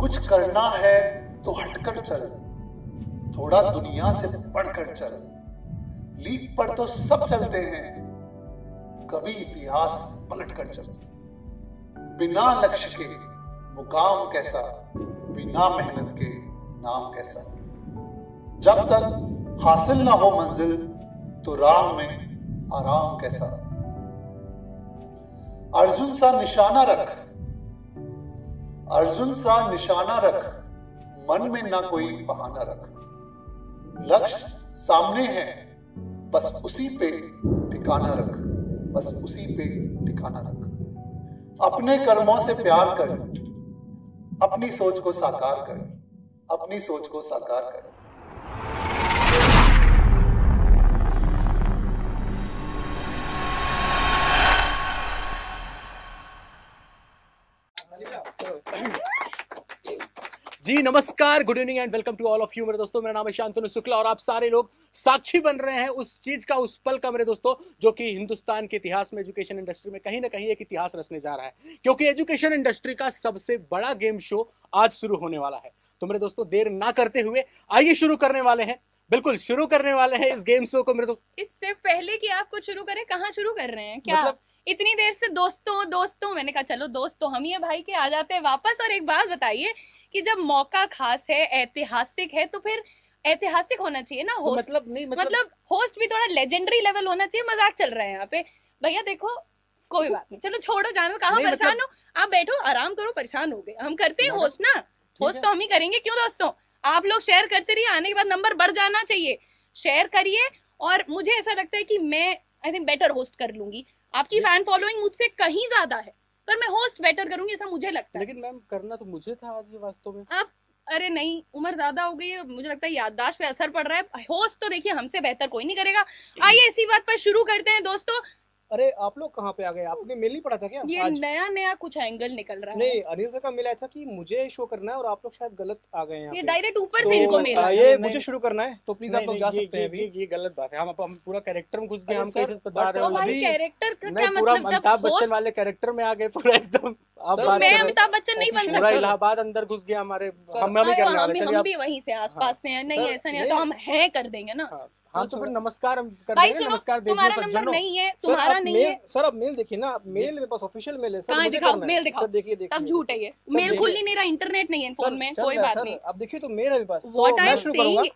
कुछ करना है तो हटकर चल, थोड़ा दुनिया से बढ़कर चल। लीक पर तो सब चलते हैं, कभी इतिहास पलट कर चल। बिना लक्ष्य के मुकाम कैसा, बिना मेहनत के नाम कैसा। जब तक हासिल ना हो मंजिल तो राह में आराम कैसा। अर्जुन सा निशाना रख, अर्जुन सा निशाना रख, मन में ना कोई बहाना रख। लक्ष्य सामने है, बस उसी पे ठिकाना रख, बस उसी पे ठिकाना रख। अपने कर्मों से प्यार कर, अपनी सोच को साकार कर, अपनी सोच को साकार कर। जी नमस्कार, good evening and welcome to all of you मेरे दोस्तों। मेरा नाम है शांतनु शुक्ला और आप सारे लोग साक्षी बन रहे हैं उस चीज का, उस पल का मेरे दोस्तों, जो कि हिंदुस्तान के इतिहास में, एजुकेशन इंडस्ट्री में कहीं ना कहीं एक इतिहास रचने जा रहा है। क्योंकि एजुकेशन इंडस्ट्री का सबसे बड़ा गेम शो आज शुरू होने वाला है। तो मेरे दोस्तों देर ना करते हुए आइए शुरू करने वाले हैं, बिल्कुल शुरू करने वाले हैं इस गेम शो को मेरे दोस्तों। इससे पहले कि आप कुछ शुरू करें, कहाँ शुरू कर रहे हैं? क्या मतलब इतनी देर से दोस्तों दोस्तों, मैंने कहा चलो दोस्त तो हम ही है भाई के, आ जाते हैं वापस। और एक बात बताइए कि जब मौका खास है, ऐतिहासिक है, तो फिर ऐतिहासिक होना चाहिए ना होस्ट। मतलब होस्ट भी थोड़ा लेजेंडरी लेवल होना चाहिए। मजाक चल रहा है यहाँ पे भैया, देखो कोई बात नहीं, चलो छोड़ो, जानो कहाँ परेशान हो, आप बैठो आराम करो, परेशान हो गए। हम करते हैं होस्ट ना, होस्ट तो हम ही करेंगे। क्यों दोस्तों, आप लोग शेयर करते रहिए, आने के बाद नंबर बढ़ जाना चाहिए। शेयर करिए और मुझे ऐसा लगता है कि मैं आई थिंक बेटर होस्ट कर लूंगी। आपकी फैन फॉलोइंग मुझसे कहीं ज्यादा है, पर मैं होस्ट बेटर करूंगी ऐसा मुझे लगता है। लेकिन मैम करना तो मुझे था आज ये वास्तव में। अब अरे नहीं, उम्र ज्यादा हो गई है, मुझे लगता है याददाश्त पे असर पड़ रहा है। होस्ट तो देखिए हमसे बेहतर कोई नहीं करेगा। आइए इसी बात पर शुरू करते हैं दोस्तों। अरे आप लोग कहाँ पे आ गए? आपने मेल नहीं पढ़ा था क्या? ये नया नया कुछ एंगल निकल रहा है। नहीं, अनिल सर का मेल आया था कि मुझे शो करना है और आप लोग शायद गलत आ गए हैं। ये डायरेक्ट ऊपर से इनको मेल आया। ये मुझे शुरू करना है तो प्लीज आप लोग जा सकते हैं अभी। ये गलत बात है। हम पूरा कैरेक्टर में घुस गए, हम कैसे बता रहे हो भाई कैरेक्टर का क्या पूरा मतलब? जब अमिताभ बच्चन वाले कैरेक्टर में आ गए पूरा एकदम। मैं अमिताभ बच्चन नहीं बन सकता। इलाहाबाद अंदर घुस गया हमारे, हम भी करने वाले। हम भी वहीं से आसपास से हैं। नहीं ऐसा नहीं है तो हम है कर देंगे ना। हाँ तो फिर नमस्कार हम कर भाई देंगे। सुनो, नमस्कार तुम्हारा नंबर नहीं है, तुम्हारा नहीं है सर। आप मेल देखिए ना, मेल मेरे पास ऑफिशियल मेल है। कहाँ दिखाओ, मेल दिखाओ। देखिए सब झूठ है ये, मेल खुल ही नहीं रहा, इंटरनेट नहीं है फोन में। कोई बात नहीं, अब देखिए तो मेल है मेरे पास। What I am saying.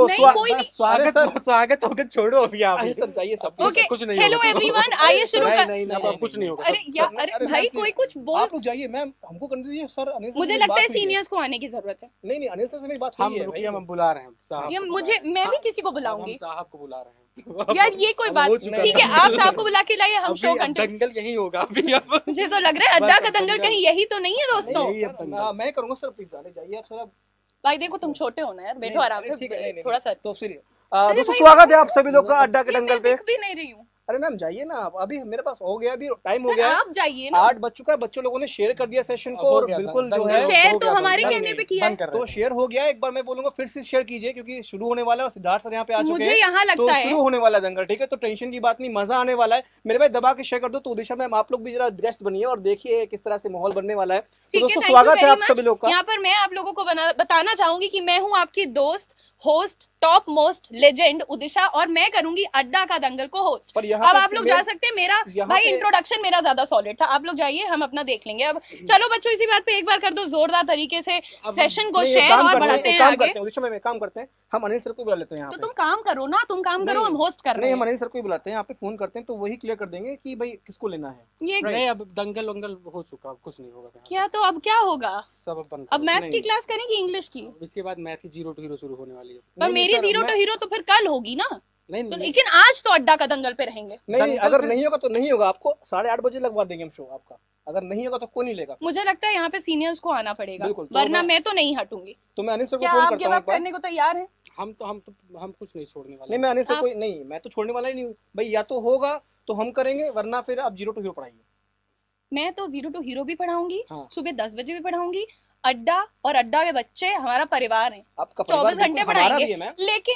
स्वागत होगा, छोड़ो अभी आप। सर चाहिए सब कुछ नहीं। हेलो एवरीवन, आइए शुरू कर। नहीं कुछ नहीं होगा। अरे यार, अरे भाई कोई कुछ बोल। आप लोग जाइए मैम, हमको करने दीजिए सर। अनिल सर मुझे लगता है सीनियर्स को आने की जरूरत है। नहीं अनिल सर से मेरी बात हुई है। हम बुला रहे हैं साहब। ये मुझे, मैं भी किसी को बुलाऊंगी। साहब को बुला रहे हैं यार। ये कोई बात ठीक है, आप साहब को बुला के लाइए, हम शो कंटिन्यू। दंगल यही होगा अभी। अब मुझे तो लग रहा है अड्डा का दंगल कहीं यही तो नहीं है दोस्तों। मैं करूंगा सर, प्लीज जाइए आप सर। भाई देखो तुम छोटे हो ना यार, बैठो आराम से थोड़ा सा। तो दोस्तों स्वागत है आप सभी लोग का अड्डा के दंगल पे। भी नहीं रही हूँ। अरे मैम जाइए ना आप, अभी मेरे पास हो गया, अभी टाइम हो गया। आप जाइए ना, 8 बज चुका है। बच्चों लोगों ने शेयर कर दिया सेशन को और बिल्कुल जो है शेयर तो हमारे कहने पे किया है। तो शेयर हो गया। एक बार मैं बोलूंगा फिर से शेयर कीजिए क्योंकि शुरू होने वाला है और सिद्धार्थ सर यहाँ पे आ चुके हैं। मुझे यहाँ लगता है शुरू होने वाला है दंगल, ठीक है? तो टेंशन की बात नहीं, मजा आने वाला है। मेरे भाई दबा के शेयर कर दो। तो उदिशा मैम आप लोग भी जरा गेस्ट बनिए और देखिए किस तरह से माहौल बनने वाला है। तो दोस्तों स्वागत है आप सभी लोग का। यहाँ पर मैं आप लोगों को बताना चाहूंगी कि मैं हूँ आपकी दोस्त, host, top most legend Udisha, और मैं करूंगी अड्डा का दंगल को होस्ट। अब आप लोग जा सकते हैं। मेरा भाई इंट्रोडक्शन मेरा ज्यादा सॉलिड था, आप लोग जाइए, हम अपना देख लेंगे। अब चलो बच्चों, इसी बात पे एक बार कर दो जोरदार तरीके से सेशन को शेयर और बढ़ाते हैं आगे। उदिशा मैम एक काम करते हैं, हम अनिल सर को बुला लेते हैं। तो तुम काम करो ना, तुम काम करो, हम होस्ट कर रहे हैं। हम अनिल सर को बुलाते हैं, यहाँ पे फोन करते हैं तो वही क्लियर कर देंगे कि भाई किसको लेना है। ये नहीं, अब दंगल वंगल हो चुका, कुछ नहीं होगा क्या। तो अब क्या होगा? सब अब मैथ्स की क्लास करेंगे, इंग्लिश की, इसके बाद मैथ की 0 to हीरो शुरू होने वाली है। पर मेरी 0 to हीरो तो फिर कल होगी ना। नहीं, तो लेकिन आज तो अड्डा का दंगल पे रहेंगे। नहीं, अगर नहीं होगा तो नहीं होगा। आपको 8:30 बजे लगवा देंगे हम शो आपका। अगर नहीं होगा तो कोई नहीं लेगा। मुझे लगता है यहाँ पे सीनियर्स को आना पड़ेगा, वरना मैं तो नहीं हटूंगी। तो मैं अनिल सर को क्या फोन आप करता गिव अप करने को तैयार हैं? हम कुछ नहीं छोड़ने वाले। नहीं, मैं अनिल सर कोई नहीं, मैं तो छोड़ने वाला ही नहीं हूँ भाई। या तो होगा तो हम करेंगे, वरना फिर आप 0 to हीरो पढ़ाइए। मैं तो 0 to हीरो भी पढ़ाऊंगी, हाँ। सुबह 10 बजे भी पढ़ाऊंगी। अड्डा और अड्डा के बच्चे हमारा परिवार है, आपका 24 घंटे पढ़ाएंगे। लेकिन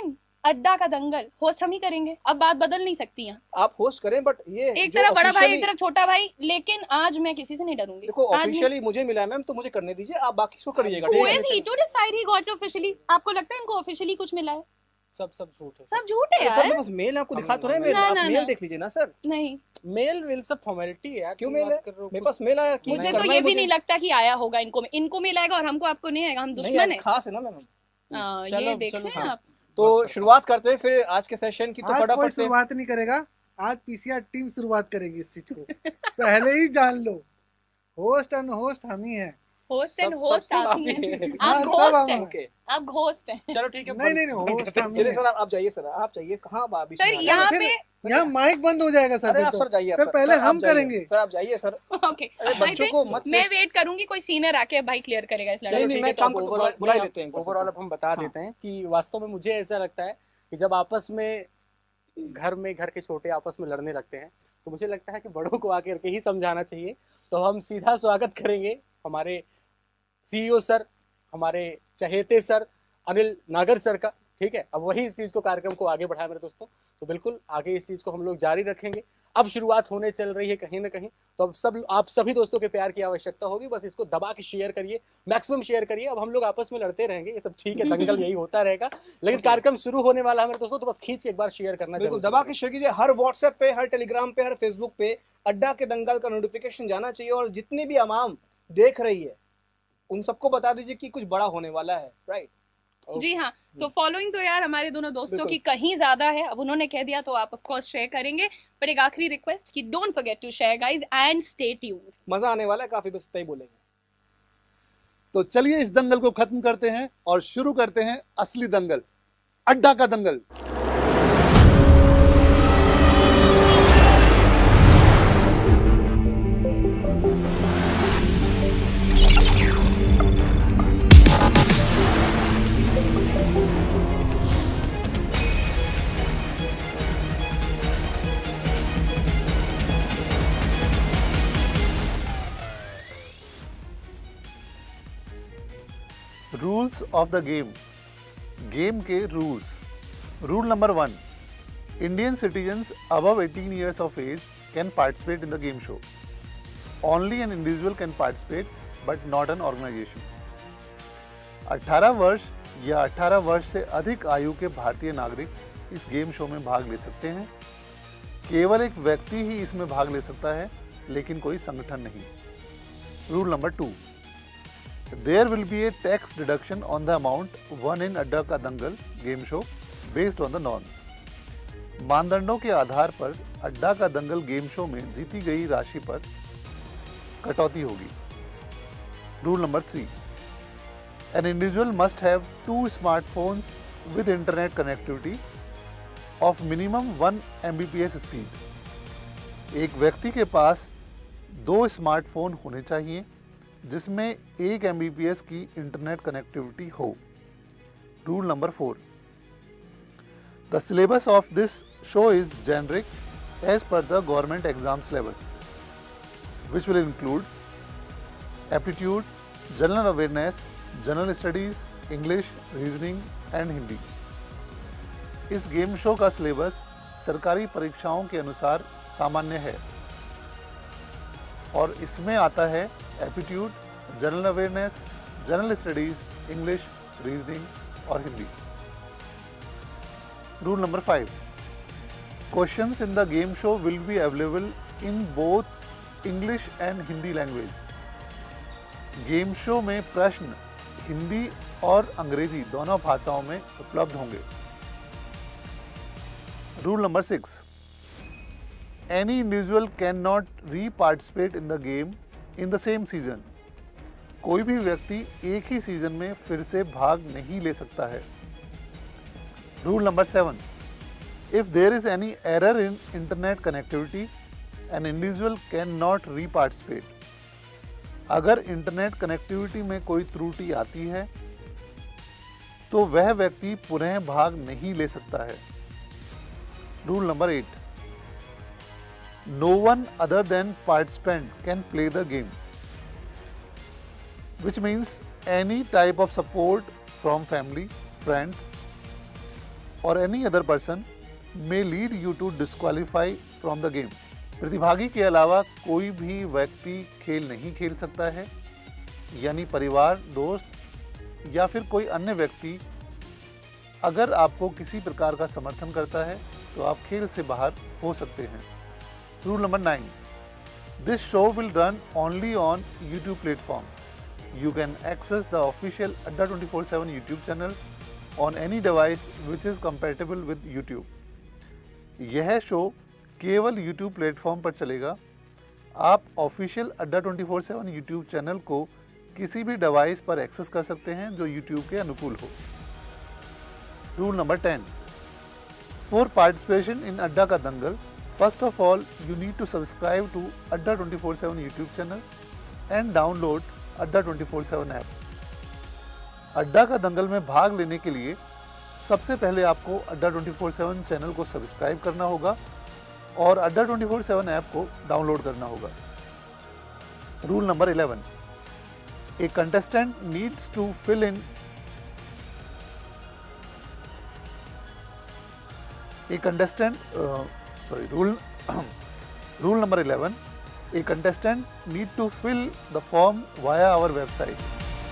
अड्डा का दंगल होस्ट हम ही करेंगे, अब बात बदल नहीं सकती है। आप होस्ट करें, बट ये एक तरफ बड़ा भाई, एक तरफ छोटा भाई, लेकिन आज मैं किसी से नहीं डरूंगी। देखो ऑफिशियली मुझे मिला है मैम, तो मुझे करने दीजिए, आप बाकी इसको करिएगा। Who is he to decide he got officially? आपको लगता है इनको ऑफिशियली कुछ मिला है? सब झूठ है, सब झूठ है यार। सर बस मेल आपको दिखा तो रहे हैं, आप मेल देख लीजिए ना सर। नहीं, मेल सब फॉर्मेलिटी है यार। क्यों मेल है? मेरे पास मेल आया कि मुझे तो ये भी नहीं लगता कि आया होगा इनको मेल आएगा और हमको आपको नहीं आएगा, हम दुश्मन है। खास है ना मैम, ये देख रहे हैं आप। तो शुरुआत करते हैं फिर आज के सेशन की। तो फटाफट से शुरुआत नहीं करेगा, आज पीसीआर टीम शुरुआत करेगी इस चीज को, पहले ही जान लो। होस्ट एंड होस्ट हम ही हैं। होस्ट एंड होस्ट आप ही हैं। आप घोस्ट हैं। चलो ठीक है। नहीं होस्ट हम ही हैं। सर आप जाइए, सर आप जाइए। कहाँ बाबी सर यहाँ पे यहाँ माइक बंद हो जाएगा सर। आप सर जाइए, सर पहले हम करेंगे। सर आप जाइए सर। ओके, बच्चों को मत। मैं वेट करूंगी, कोई सीनियर आके भाई क्लियर करेगा इस लड़ाई। नहीं, मैं काम बुला लेते हैं। ओवरऑल अब हम बता देते हैं कि वास्तव में मुझे ऐसा लगता है कि जब आपस में घर के छोटे आपस में लड़ने लगते हैं तो मुझे लगता है कि बड़ों को आकर के ही समझाना चाहिए। तो हम सीधा स्वागत करेंगे हमारे सीईओ सर, हमारे चहेते सर अनिल नागर सर का। ठीक है, अब वही इस चीज को कार्यक्रम को आगे बढ़ाए मेरे दोस्तों। तो बिल्कुल आगे इस चीज को हम लोग जारी रखेंगे। अब शुरुआत होने चल रही है कहीं ना कहीं, तो अब आप सभी दोस्तों के प्यार की आवश्यकता होगी। बस इसको दबा के शेयर करिए, मैक्सिमम शेयर करिए। अब हम लोग आपस में लड़ते रहेंगे, ये सब ठीक है, दंगल यही होता रहेगा, लेकिन कार्यक्रम शुरू होने वाला है मेरे दोस्तों। तो बस खींच के एक बार शेयर करना चाहिए, दबा के शेयर कीजिए। हर व्हाट्सएप पे, हर टेलीग्राम पे, हर फेसबुक पे अड्डा के दंगल का नोटिफिकेशन जाना चाहिए। और जितनी भी अवाम देख रही है उन सबको बता दीजिए कि कुछ बड़ा होने वाला है। राइट जी हाँ। तो फॉलोइंग तो यार हमारे दोनों दोस्तों की कहीं ज्यादा है। अब उन्होंने कह दिया तो आप ऑफ कोर्स शेयर करेंगे, पर एक आखिरी रिक्वेस्ट कि don't forget to share guys and stay tuned. मजा आने वाला है काफी, बस सही बोलेंगे। तो चलिए इस दंगल को खत्म करते हैं और शुरू करते हैं असली दंगल, अड्डा का Dangal. Rules of the game के rules. Rule number 1, Indian citizens above 18 years of age can participate in the game show. Only an individual can participate but not an organization. 18 वर्ष या 18 वर्ष से अधिक आयु के भारतीय नागरिक इस गेम शो में भाग ले सकते हैं। केवल एक व्यक्ति ही इसमें भाग ले सकता है, लेकिन कोई संगठन नहीं। Rule number 2, there will be a tax deduction on the amount won in Adda का Dangal game show based on the norms. मानदंडों के आधार पर अड्डा का दंगल गेम शो में जीती गई राशि पर कटौती होगी। Rule number 3, an individual must have 2 smartphones with internet connectivity of minimum 1 Mbps speed. एक व्यक्ति के पास 2 स्मार्टफोन होने चाहिए जिसमें 1 Mbps की इंटरनेट कनेक्टिविटी हो। Rule number 4, the syllabus of this show is generic as per the government exam syllabus which will include aptitude, general awareness, general studies, English, reasoning and Hindi. इस game show का syllabus सरकारी परीक्षाओं के अनुसार सामान्य है और इसमें आता है aptitude, general awareness, general studies, English, reasoning और Hindi. Rule number 5, questions in the game show will be available in both English and Hindi language. Game show में प्रश्न हिंदी और अंग्रेजी दोनों भाषाओं में उपलब्ध होंगे। Rule number 6, any individual cannot re-participate in the game in the same season. कोई भी व्यक्ति एक ही सीजन में फिर से भाग नहीं ले सकता है। Rule number 7, if there is any error in internet connectivity, an individual cannot re-participate. अगर इंटरनेट कनेक्टिविटी में कोई त्रुटि आती है तो वह व्यक्ति पुनः भाग नहीं ले सकता है। Rule number 8, no one other than participant can play the game, which means any type of support from family, friends or any other person may lead you to disqualify from the game. प्रतिभागी के अलावा कोई भी व्यक्ति खेल नहीं खेल सकता है, यानी परिवार, दोस्त या फिर कोई अन्य व्यक्ति अगर आपको किसी प्रकार का समर्थन करता है तो आप खेल से बाहर हो सकते हैं। Rule number 9, this show will run only on YouTube platform. You can access the official Adda 24/7 YouTube channel on any device which is compatible with YouTube. यह शो केवल यूट्यूब प्लेटफॉर्म पर चलेगा। आप ऑफिशियल अड्डा 24/7 यूट्यूब चैनल को किसी भी device पर access कर सकते हैं जो यूट्यूब के अनुकूल हो। Rule number 10, for participation in Adda का Dangal, first of all you need to subscribe to Adda 24/7 YouTube channel and download अड्डा 24/7 ऐप। अड्डा का दंगल में भाग लेने के लिए सबसे पहले आपको अड्डा 24/7 चैनल को सब्सक्राइब करना होगा और अड्डा 24/7 ऐप को डाउनलोड करना होगा। Rule number 11, a contestant needs to fill in Rule number 11, a contestant need to fill the form via our website.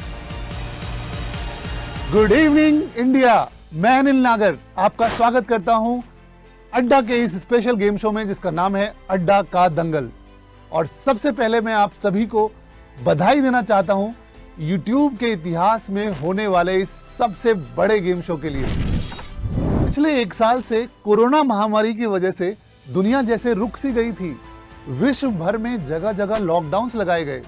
Good evening India, मैं अनिल नागर आपका स्वागत करता हूं अड्डा के इस स्पेशल गेम शो में जिसका नाम है अड्डा का दंगल। और सबसे पहले मैं आप सभी को बधाई देना चाहता हूं YouTube के इतिहास में होने वाले इस सबसे बड़े गेम शो के लिए। पिछले 1 साल से कोरोना महामारी की वजह से दुनिया जैसे रुक सी गई थी। विश्व भर में जगह जगह लॉकडाउन्स लगाए गए।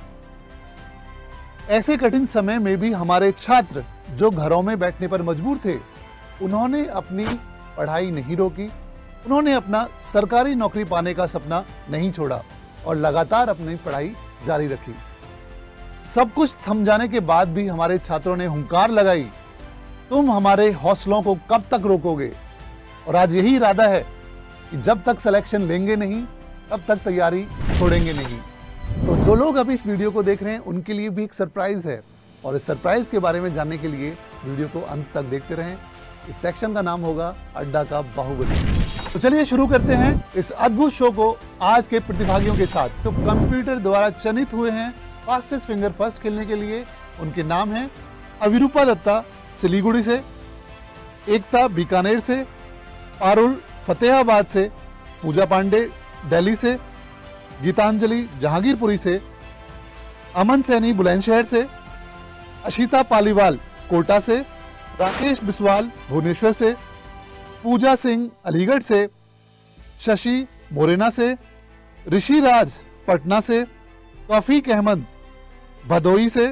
ऐसे कठिन समय में भी हमारे छात्र जो घरों में बैठने पर मजबूर थे, उन्होंने अपनी पढ़ाई नहीं रोकी। उन्होंने अपना सरकारी नौकरी पाने का सपना नहीं छोड़ा और लगातार अपनी पढ़ाई जारी रखी। सब कुछ थम जाने के बाद भी हमारे छात्रों ने हुंकार लगाई, तुम हमारे हौसलों को कब तक रोकोगे। और आज यही इरादा है कि जब तक सिलेक्शन लेंगे नहीं तब तक तैयारी छोड़ेंगे नहीं। तो जो लोग अभी इस वीडियो को देख रहे हैं उनके लिए भी एक सरप्राइज है और इस सरप्राइज के बारे में जानने के लिए वीडियो को अंत तक देखते रहें। इस सेक्शन का नाम होगा अड्डा का बाहुबली। तो चलिए शुरू करते हैं इस अद्भुत शो को आज के प्रतिभागियों के साथ। तो कंप्यूटर द्वारा चयनित हुए हैं फास्टेस्ट फिंगर फर्स्ट खेलने के लिए। उनके नाम हैं अविरूपा दत्ता सिलीगुड़ी से, एकता बीकानेर से, पारुल फतेहाबाद से, पूजा पांडे दिल्ली से, गीतांजलि जहांगीरपुरी से, अमन सैनी बुलंदशहर से, अशिता पालीवाल कोटा से, राकेश बिस्वाल भुवनेश्वर से, पूजा सिंह अलीगढ़ से, शशि मोरेना से, ऋषि राज पटना से, तौफीक अहमद भदोई से,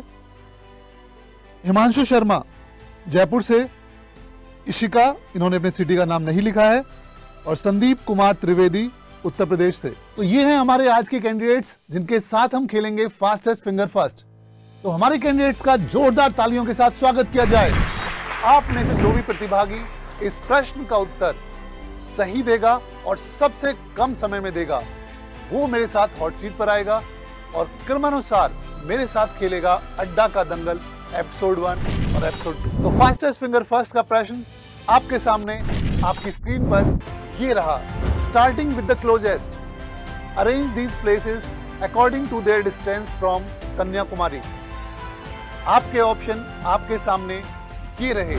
हिमांशु शर्मा जयपुर से, इशिका, इन्होंने अपने सिटी का नाम नहीं लिखा है, और संदीप कुमार त्रिवेदी उत्तर प्रदेश से। तो ये हैं हमारे आज के कैंडिडेट्स जिनके साथ हम खेलेंगे फास्टेस्ट फिंगर फर्स्ट। तो हमारे कैंडिडेट्स का जोरदार तालियों के साथ स्वागत किया जाए। आप में से जो भी प्रतिभागी इस प्रश्न का उत्तर सही देगा और सबसे कम समय में देगा, वो मेरे साथ हॉट सीट पर आएगा और क्रमानुसार मेरे साथ खेलेगा अड्डा का दंगल एपिसोड 1 और एपिसोड 2। तो फास्टेस्ट फिंगर फर्स्ट का प्रश्न आपके सामने आपकी स्क्रीन पर ये रहा। Starting with the closest, arrange these places according to their distance from Kanyakumari. आपके ऑप्शन आपके सामने ये रहे।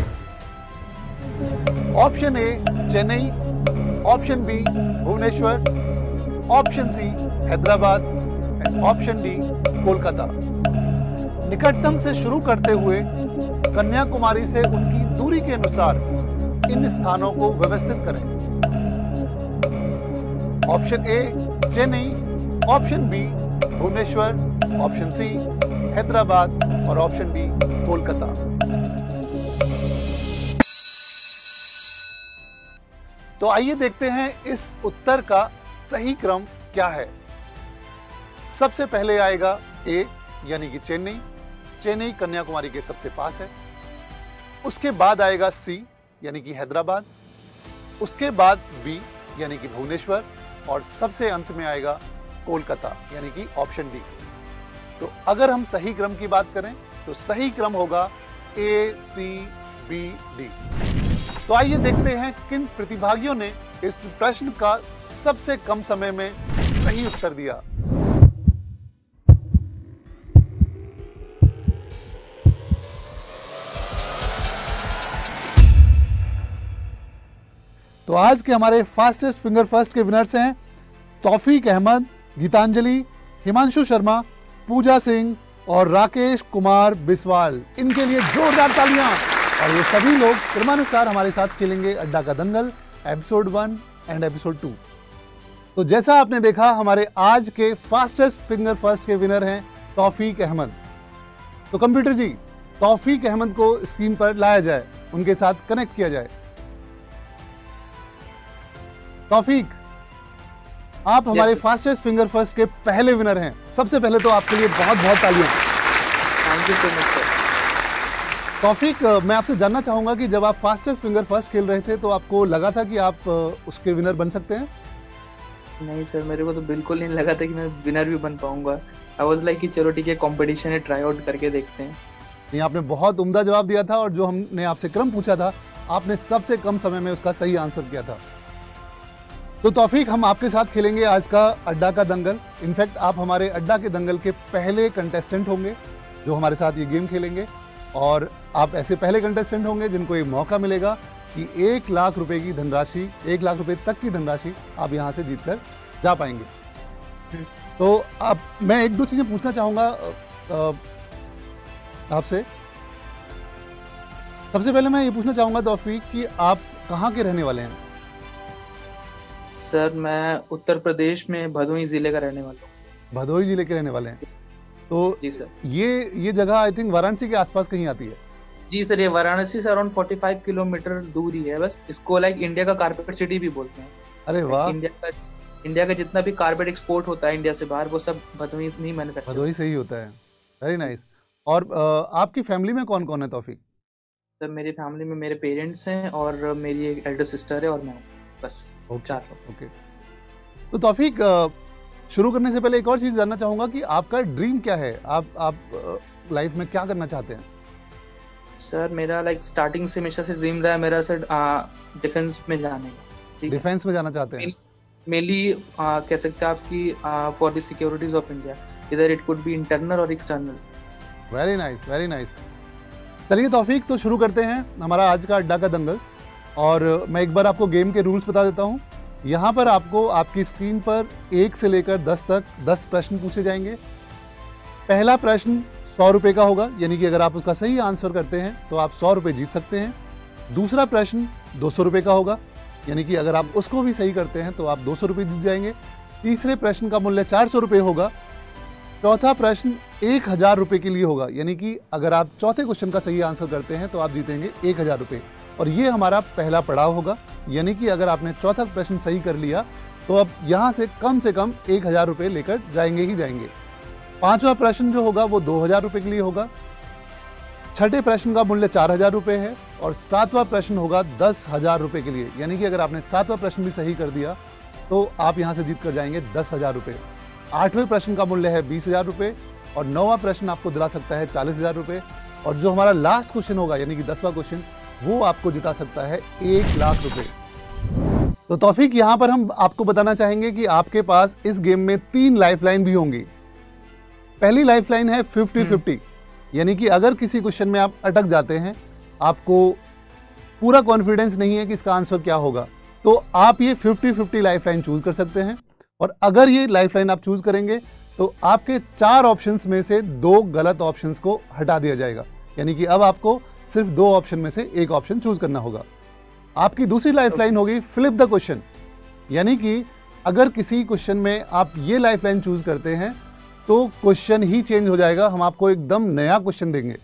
Option A Chennai, option B Bhubaneswar, option C Hyderabad and option D Kolkata. निकटतम से शुरू करते हुए कन्याकुमारी से उनकी दूरी के अनुसार इन स्थानों को व्यवस्थित करें। Option A Chennai, option B Bhubaneswar, option C Hyderabad और ऑप्शन डी कोलकाता। तो आइए देखते हैं इस उत्तर का सही क्रम क्या है। सबसे पहले आएगा ए यानी कि चेन्नई। चेन्नई कन्याकुमारी के सबसे पास है। उसके बाद आएगा सी यानी कि हैदराबाद, उसके बाद बी यानी कि भुवनेश्वर और सबसे अंत में आएगा कोलकाता यानी कि ऑप्शन डी। तो अगर हम सही क्रम की बात करें तो सही क्रम होगा ए सी बी डी। तो आइए देखते हैं किन प्रतिभागियों ने इस प्रश्न का सबसे कम समय में सही उत्तर दिया। तो आज के हमारे फास्टेस्ट फिंगर फर्स्ट के विनर्स हैं तौफीक अहमद, गीतांजलि, हिमांशु शर्मा, पूजा सिंह और राकेश कुमार बिस्वाल। इनके लिए जोरदार तालियां। और ये सभी लोग क्रमानुसार हमारे साथ खेलेंगे अड्डा का दंगल एपिसोड 1 एंड एपिसोड 2। तो जैसा आपने देखा, हमारे आज के फास्टेस्ट फिंगर फर्स्ट के विनर हैं तौफीक अहमद। तो कंप्यूटर जी, तौफीक अहमद को स्क्रीन पर लाया जाए, उनके साथ कनेक्ट किया जाए। तौफीक, आप हमारे फास्टेस्ट फिंगर फर्स्ट के पहले विनर हैं। सबसे पहले तो आपके लिए बहुत बहुत तालियां। Thank you so much sir. Taufiq, मैं आपसे जानना चाहूंगा कि जब आप फास्टेस्ट फिंगर फर्स्ट खेल रहे थे तो आपको लगा था कि आप उसके विनर बन सकते हैं? नहीं सर, मेरे को तो बिल्कुल नहीं लगा था कि मैं विनर भी बन पाऊंगा। आई वाज लाइक कि चलो ठीक है, कंपटीशन है, ट्राई आउट करके देखते हैं। नहीं, आपने बहुत उम्दा जवाब दिया था और जो हमने आपसे क्रम पूछा था, आपने सबसे कम समय में उसका सही आंसर किया था। तो तौफीक, हम आपके साथ खेलेंगे आज का अड्डा का दंगल। इनफैक्ट आप हमारे अड्डा के दंगल के पहले कंटेस्टेंट होंगे जो हमारे साथ ये गेम खेलेंगे, और आप ऐसे पहले कंटेस्टेंट होंगे जिनको ये मौका मिलेगा कि 1 लाख रुपए की धनराशि, 1 लाख रुपए तक की धनराशि आप यहाँ से जीतकर जा पाएंगे। तो अब मैं 1-2 चीज़ें पूछना चाहूँगा आपसे। सबसे पहले मैं ये पूछना चाहूँगा तौफीक कि आप कहाँ के रहने वाले हैं? सर, मैं उत्तर प्रदेश में भदोही जिले का रहने वाला हूँ। भदोही जिले के रहने वाले हैं। तो जी सर। ये जगह आई थिंक वाराणसी के आसपास कहीं आती है। जी सर, ये वाराणसी से अराउंड 45 किलोमीटर दूरी है बस। इसको लाइक इंडिया का कारपेट सिटी भी बोलते हैं। अरे वाह। इंडिया का जितना भी कारपेट एक्सपोर्ट होता है इंडिया से बाहर, वो सब भदोही में ही मैन्युफैक्चर। भदोही से ही होता है। Very nice. और आपकी फैमिली में कौन कौन है तौफीक? सर, मेरी फैमिली में मेरे पेरेंट्स हैं और मेरी एक एल्डर सिस्टर है और मैं हूँ, बस 4 लोग। ओके। तो तौफीक, शुरू करने से पहले एक और चीज़ जानना चाहूँगा कि आपका ड्रीम क्या है? आप लाइफ में क्या करना चाहते हैं? सर, मेरा लाइक स्टार्टिंग से हमेशा से ड्रीम रहा है मेरा सर, डिफेंस में जाने का। डिफेंस में जाना चाहते हैं? मेनली कह सकते हैं आपकी for the securities of India, इधर इट कुड बी इंटरनल और external. Very nice, very nice. चलिए तौफीक, तो शुरू करते हैं हमारा आज का अड्डा का दंगल। और मैं एक बार आपको गेम के रूल्स बता देता हूँ। यहाँ पर आपको आपकी स्क्रीन पर 1 से लेकर 10 तक 10 प्रश्न पूछे जाएंगे। पहला प्रश्न 100 रुपये का होगा, यानी कि अगर आप उसका सही आंसर करते हैं तो आप 100 रुपये जीत सकते हैं। दूसरा प्रश्न 200 रुपये का होगा, यानी कि अगर आप उसको भी सही करते हैं तो आप 200 रुपये जीत जाएंगे। तीसरे प्रश्न का मूल्य 400 रुपये होगा। चौथा प्रश्न 1000 रुपये के लिए होगा, यानी कि अगर आप चौथे क्वेश्चन का सही आंसर करते हैं तो आप जीतेंगे 1000 रुपये। और ये हमारा पहला पड़ाव होगा, यानी कि अगर आपने चौथा प्रश्न सही कर लिया तो अब यहाँ से कम 1000 रुपये लेकर जाएंगे ही जाएंगे। पांचवा प्रश्न जो होगा वो 2000 रुपये के लिए होगा। छठे प्रश्न का मूल्य 4000 रुपये है। और सातवां प्रश्न होगा 10,000 रुपये के लिए, यानी कि अगर आपने सातवां प्रश्न भी सही कर दिया तो आप यहाँ से जीत कर जाएंगे 10,000 रुपये। आठवें प्रश्न का मूल्य है 20,000 रुपये। और 9वां प्रश्न आपको दिला सकता है 40,000 रुपये। और जो हमारा लास्ट क्वेश्चन होगा, यानी कि 10वां क्वेश्चन, वो आपको जिता सकता है 1 लाख रुपए। तो तौफीक, यहाँ पर हम आपको बताना चाहेंगे कि आपके पास इस गेम में 3 लाइफलाइन भी होंगी। पहली लाइफलाइन है 50-50, यानी कि अगर किसी क्वेश्चन में आप अटक जाते हैं, आपको पूरा कॉन्फिडेंस नहीं है कि इसका आंसर क्या होगा, तो आप ये 50-50 लाइफलाइन चूज कर सकते हैं। और अगर ये लाइफलाइन आप चूज करेंगे तो आपके 4 ऑप्शंस में से 2 गलत ऑप्शंस को हटा दिया जाएगा, यानी कि अब आपको सिर्फ 2 ऑप्शन में से 1 ऑप्शन चूज करना होगा। आपकी दूसरी लाइफलाइन होगी फ्लिप द क्वेश्चन, यानी कि अगर किसी क्वेश्चन में आप ये लाइफलाइन चूज करते हैं तो क्वेश्चन ही चेंज हो जाएगा, हम आपको एकदम नया क्वेश्चन देंगे।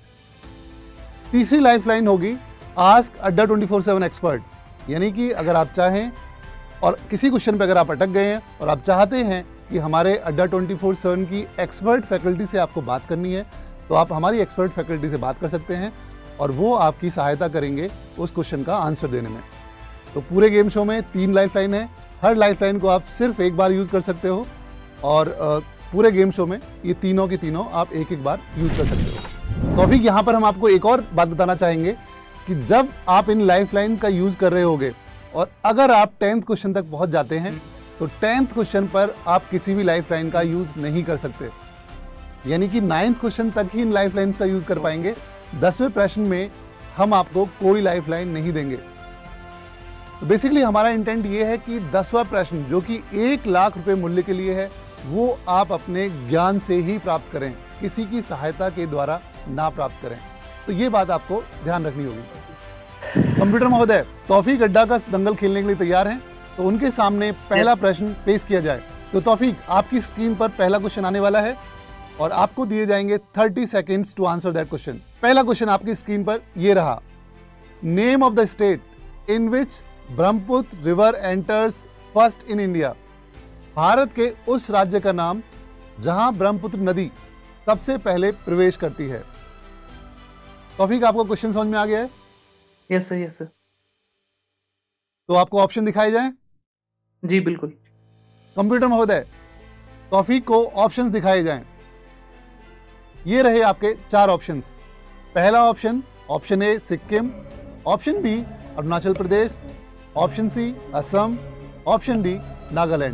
तीसरी लाइफलाइन होगी आस्क अड्डा 24/7 एक्सपर्ट, यानी कि अगर आप चाहें और किसी क्वेश्चन पे अगर आप अटक गए हैं और आप चाहते हैं कि हमारे अड्डा 24/7 की एक्सपर्ट फैकल्टी से आपको बात करनी है, तो आप हमारी एक्सपर्ट फैकल्टी से बात कर सकते हैं और वो आपकी सहायता करेंगे उस क्वेश्चन का आंसर देने में। तो पूरे गेम शो में 3 लाइफलाइन है, हर लाइफलाइन को आप सिर्फ एक बार यूज़ कर सकते हो और पूरे गेम शो में ये तीनों की तीनों आप एक एक बार यूज़ कर सकते हो। तो अभी यहाँ पर हम आपको एक और बात बताना चाहेंगे कि जब आप इन लाइफलाइन का यूज कर रहे होगे और अगर आप 10th क्वेश्चन तक पहुंच जाते हैं तो 10th क्वेश्चन पर आप किसी भी लाइफलाइन का यूज नहीं कर सकते, यानी कि 9th क्वेश्चन तक ही इन लाइफलाइंस का यूज कर पाएंगे। 10वें प्रश्न में हम आपको कोई लाइफलाइन नहीं देंगे। तो बेसिकली हमारा इंटेंट ये है कि 10वां प्रश्न जो कि 1 लाख रुपए मूल्य के लिए है वो आप अपने ज्ञान से ही प्राप्त करें, किसी की सहायता के द्वारा ना प्राप्त करें। तो ये बात आपको ध्यान रखनी होगी। कंप्यूटर महोदय तौफीक अड्डा का दंगल खेलने के लिए तैयार हैं, तो उनके सामने पहला प्रश्न पेश किया जाए। तो तौफीक, आपकी स्क्रीन पर पहला क्वेश्चन आने वाला है और आपको दिए जाएंगे 30 seconds to answer that question. पहला क्वेश्चन आपकी स्क्रीन पर ये रहा, name of the state in which Brahmaputra river enters first in India. Bharat के उस राज्य का नाम जहां ब्रह्मपुत्र नदी सबसे पहले प्रवेश करती है। तौफीक, आपको क्वेश्चन समझ में आ गया है? Yes sir, yes sir. तो आपको ऑप्शन दिखाए जाएं? जी बिल्कुल। कंप्यूटर महोदय तौफीक को ऑप्शंस दिखाए जाएं। ये रहे आपके 4 ऑप्शंस। पहला option, option A Sikkim, option B Arunachal Pradesh, option C Assam, option D Nagaland.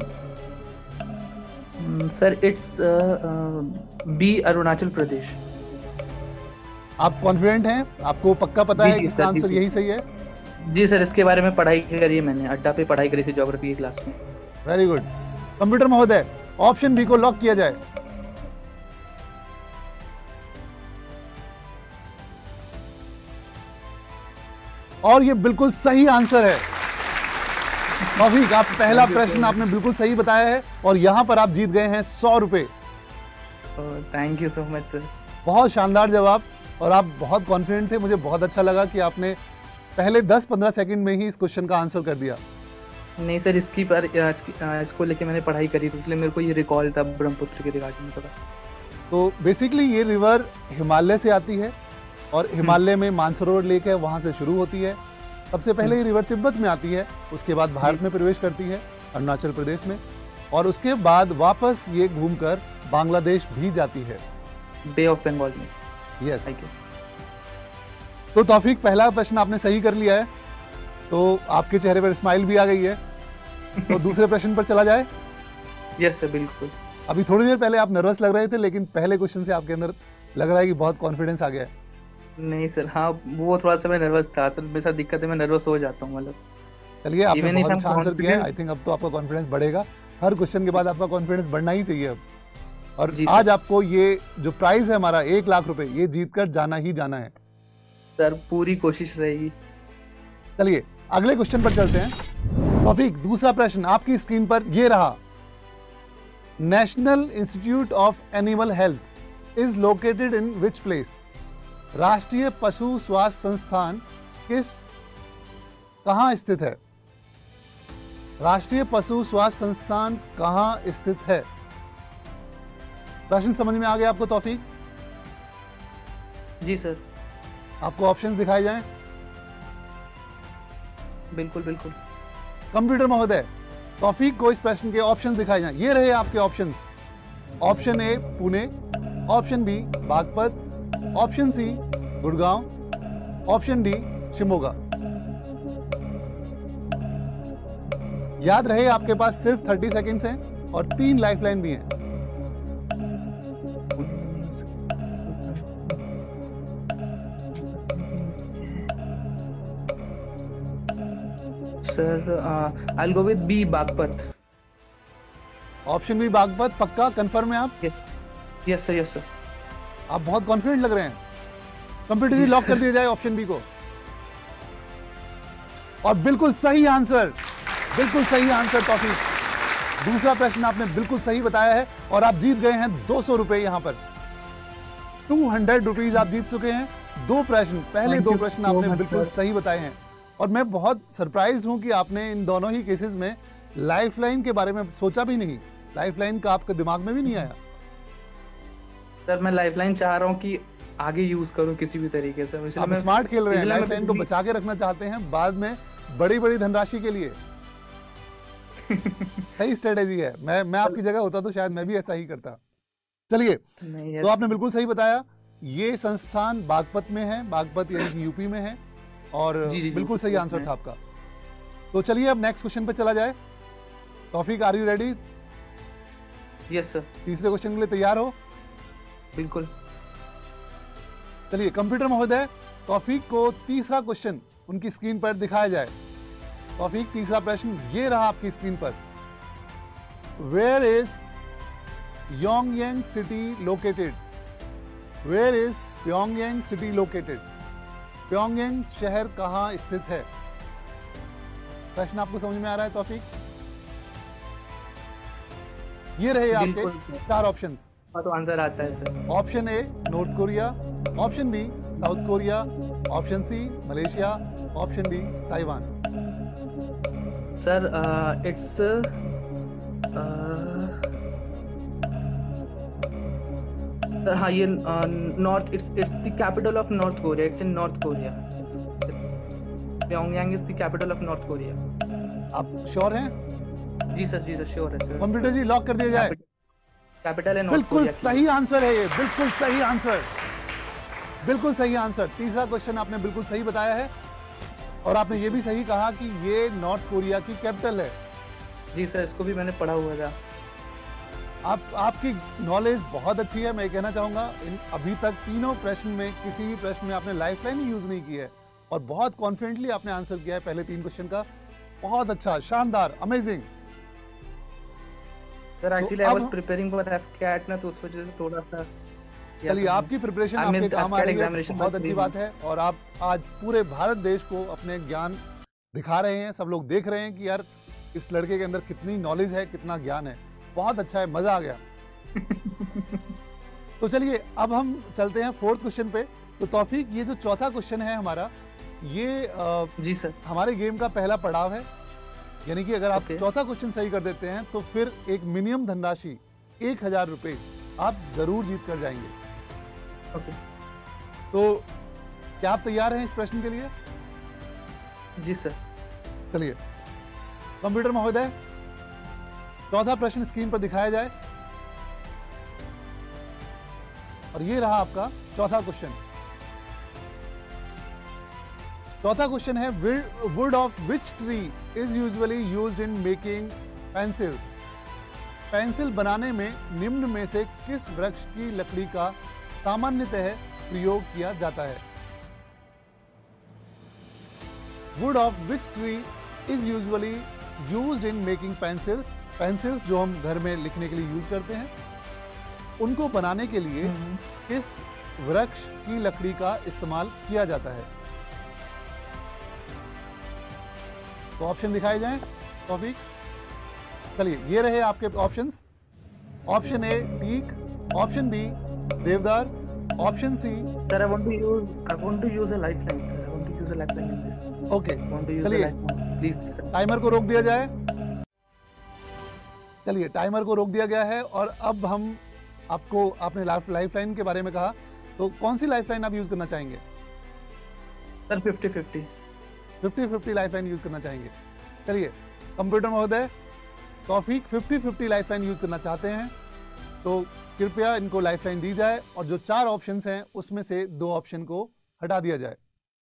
Sir it's B Arunachal Pradesh. आप कॉन्फिडेंट हैं? आपको पक्का पता जी, है जी, कि इसका सर, जी, आंसर जी। यही सही है? जी सर, इसके बारे में पढ़ाई करी है मैंने, अड्डा पे पढ़ाई करी थी ज्योग्राफी की क्लास में। Very good. कंप्यूटर महोदय ऑप्शन बी को लॉक किया जाए। और ये बिल्कुल सही आंसर है। तौफीक, आप पहला प्रश्न आपने बिल्कुल सही बताया है और यहां पर आप जीत गए हैं 100 रुपए। Thank you so much sir. बहुत शानदार जवाब और आप बहुत कॉन्फिडेंट थे। मुझे बहुत अच्छा लगा कि आपने पहले 10-15 सेकंड में ही इस क्वेश्चन का आंसर कर दिया। नहीं सर, इसको लेके मैंने पढ़ाई करी थी, इसलिए मेरे को ये रिकॉल था ब्रह्मपुत्र के रिगार्डिंग पता। तो बेसिकली ये रिवर हिमालय से आती है और हिमालय में मानसरोवर लेक है, वहां से शुरू होती है। सबसे पहले ये रिवर तिब्बत में आती है, उसके बाद भारत में प्रवेश करती है अरुणाचल प्रदेश में, और उसके बाद वापस ये घूमकर बांग्लादेश भी जाती है, बे ऑफ बंगाल में। यस। I guess. तो तौफीक, पहला प्रश्न आपने सही कर लिया है, तो आपके चेहरे पर स्माइल भी आ गई है। तो दूसरे प्रश्न पर चला जाए। यस सर, बिल्कुल। अभी थोड़ी देर पहले आप नर्वस लग रहे थे, लेकिन पहले क्वेश्चन से आपके अंदर लग रहा है कि बहुत कॉन्फिडेंस आ गया है। नहीं सर, हाँ वो थोड़ा सा मैं नर्वस था सर, मेरे साथ दिक्कत है, मैं नर्वस हो जाता हूँ मतलब। चलिए, आपने Even if बहुत I'm अच्छा आंसर किया है। confident- आई थिंक अब तो आपका कॉन्फिडेंस बढ़ेगा। हर क्वेश्चन के बाद आपका कॉन्फिडेंस बढ़ना ही चाहिए अब। और जी आज सर। आपको ये जो प्राइस है हमारा 1 लाख रुपए, ये जीत कर जाना ही जाना है। सर पूरी कोशिश रहेगी। चलिए अगले क्वेश्चन पर चलते हैं। तौफीक, दूसरा प्रश्न आपकी स्क्रीन पर ये रहा, national institute of animal health is located in which place. राष्ट्रीय पशु स्वास्थ्य संस्थान कहां स्थित है? राष्ट्रीय पशु स्वास्थ्य संस्थान कहां स्थित है? प्रश्न समझ में आ गया आपको तौफीक? जी सर, आपको ऑप्शंस दिखाए जाएं। बिल्कुल बिल्कुल। कंप्यूटर महोदय तौफीक को इस प्रश्न के ऑप्शंस दिखाए जाएं। ये रहे आपके options. Option A Pune, option B Baghpat, option C Gurgaon, option D Shimoga. याद रहे आपके पास सिर्फ 30 सेकंड्स हैं और 3 लाइफलाइन भी हैं। Sir I will go with B Baghpat. Option B Baghpat, पक्का कंफर्म है आप? Yes sir, yes sir. आप बहुत कॉन्फिडेंट लग रहे हैं। कंप्यूटर जी जी, लॉक सर। कर दिया जाए ऑप्शन बी को। और बिल्कुल सही आंसर, बिल्कुल सही आंसर तौफीक। दूसरा प्रश्न आपने बिल्कुल सही बताया है और आप जीत गए हैं 200 रुपए। यहां पर 200 रुपीज आप जीत चुके हैं। 2 प्रश्न, पहले Thank 2 you प्रश्न so आपने much, बिल्कुल sir. सही बताए हैं और मैं बहुत सरप्राइज्ड हूं कि आपने इन दोनों ही केसेस में लाइफलाइन के बारे में सोचा भी नहीं। लाइफलाइन का आपके दिमाग में भी नहीं आया। सर मैं लाइफलाइन चाह रहा हूँ कि आगे यूज करूँ किसी भी तरीके से, इसलिए आप मैं स्मार्ट खेल रहे हैं, इसलिए मैं लाइफलाइन को बिल्कुल- बचा के रखना चाहते हैं बाद में बड़ी बड़ी धनराशि के लिए। सही स्ट्रेटेजी है। मैं आपकी जगह होता तो शायद मैं भी ऐसा ही करता। चलिए, नहीं, तो आपने बिल्कुल सही बताया। ये संस्थान बागपत में है, बागपत यानी कि यूपी में है, और जी, जी, जी, बिल्कुल सही बिल्कुल आंसर है। था आपका। तो चलिए अब नेक्स्ट क्वेश्चन पे चला जाए। Taufiq, are you ready? Yes sir, तीसरे क्वेश्चन के लिए तैयार हो? बिल्कुल। चलिए कंप्यूटर महोदय, तौफीक को तीसरा क्वेश्चन उनकी स्क्रीन पर दिखाया जाए। तौफीक, तीसरा प्रश्न ये रहा आपकी स्क्रीन पर। Where is Pyongyang city located? Where is Pyongyang city located? Pyongyang शहर कहाँ स्थित है? प्रश्न आपको समझ में आ रहा है तौफीक? ये रहे आपके बिल्कुल। 4 ऑप्शंस। तो आंसर आता है sir. Option A North Korea, option B South Korea, option C Malaysia, option D Taiwan. Sir it's हाँ, ये north, it's the capital of North Korea. It's in North Korea. Pyongyang is the capital of North Korea. आप sure हैं? जी sir, sure है sir. Computer जी lock कर दिया जाए। कैपिटल है नॉर्थ बिल्कुल कोरिया। सही आंसर है ये, बिल्कुल सही आंसर, बिल्कुल सही आंसर। तीसरा क्वेश्चन आपने बिल्कुल सही बताया है और आपने ये भी सही कहा कि ये नॉर्थ कोरिया की कैपिटल है। जी सर, इसको भी मैंने पढ़ा हुआ था। आपकी नॉलेज बहुत अच्छी है। मैं कहना चाहूंगा अभी तक तीनों प्रश्न में किसी भी प्रश्न में आपने लाइफलाइन ही यूज नहीं की है और बहुत कॉन्फिडेंटली आपने आंसर किया है पहले 3 क्वेश्चन का। बहुत अच्छा, शानदार, amazing. Sir actually I was preparing for AFCAT ना, तो उस वजह से थोड़ा सा। चलिए, आपकी प्रिपरेशन आपके काम आ रही है, बहुत अच्छी बात है। और आप आज पूरे भारत देश को अपने ज्ञान दिखा रहे हैं। सब लोग देख रहे हैं कि यार इस लड़के के अंदर कितनी नॉलेज है, कितना ज्ञान है। बहुत अच्छा है, मजा आ गया। तो चलिए अब हम चलते हैं 4th क्वेश्चन पे। तो तौफीक, ये जो चौथा क्वेश्चन है हमारा, ये जी सर, हमारे गेम का पहला पड़ाव है। यानी कि अगर आप Okay. चौथा क्वेश्चन सही कर देते हैं तो फिर एक मिनिमम धनराशि 1000 रुपए आप जरूर जीत कर जाएंगे। ओके। तो क्या आप तैयार हैं इस प्रश्न के लिए? जी सर। चलिए कंप्यूटर महोदय, चौथा प्रश्न स्क्रीन पर दिखाया जाए और ये रहा आपका चौथा क्वेश्चन। चौथा क्वेश्चन है, wood of which tree is usually used in making pencils? Pencil बनाने में निम्न में से किस वृक्ष की लकड़ी का सामान्यतः प्रयोग किया जाता है? Wood of which tree is usually used in making pencils? Pencils जो हम घर में लिखने के लिए यूज करते हैं, उनको बनाने के लिए किस वृक्ष की लकड़ी का इस्तेमाल किया जाता है? तो ऑप्शन दिखाए जाएं टॉपिक। चलिए ये रहे आपके options. Option A teak, option B deodar, option C. Sir I want to use a lifeline sir. I want to use a lifeline in this. Okay, want to use a चलिए lifeline please sir. Timer को रोक दिया जाए। चलिए timer को रोक दिया गया है और अब हम आपको, आपने लाइफलाइन के बारे में कहा, तो कौन सी लाइफलाइन आप यूज करना चाहेंगे? सर 50-50। 50-50 लाइफलाइन यूज करना चाहेंगे। चलिए कंप्यूटर महोदय, तौफीक 50-50 लाइफलाइन यूज करना चाहते हैं, तो कृपया इनको लाइफलाइन दी जाए और जो 4 ऑप्शंस हैं उसमें से 2 ऑप्शन को हटा दिया जाए।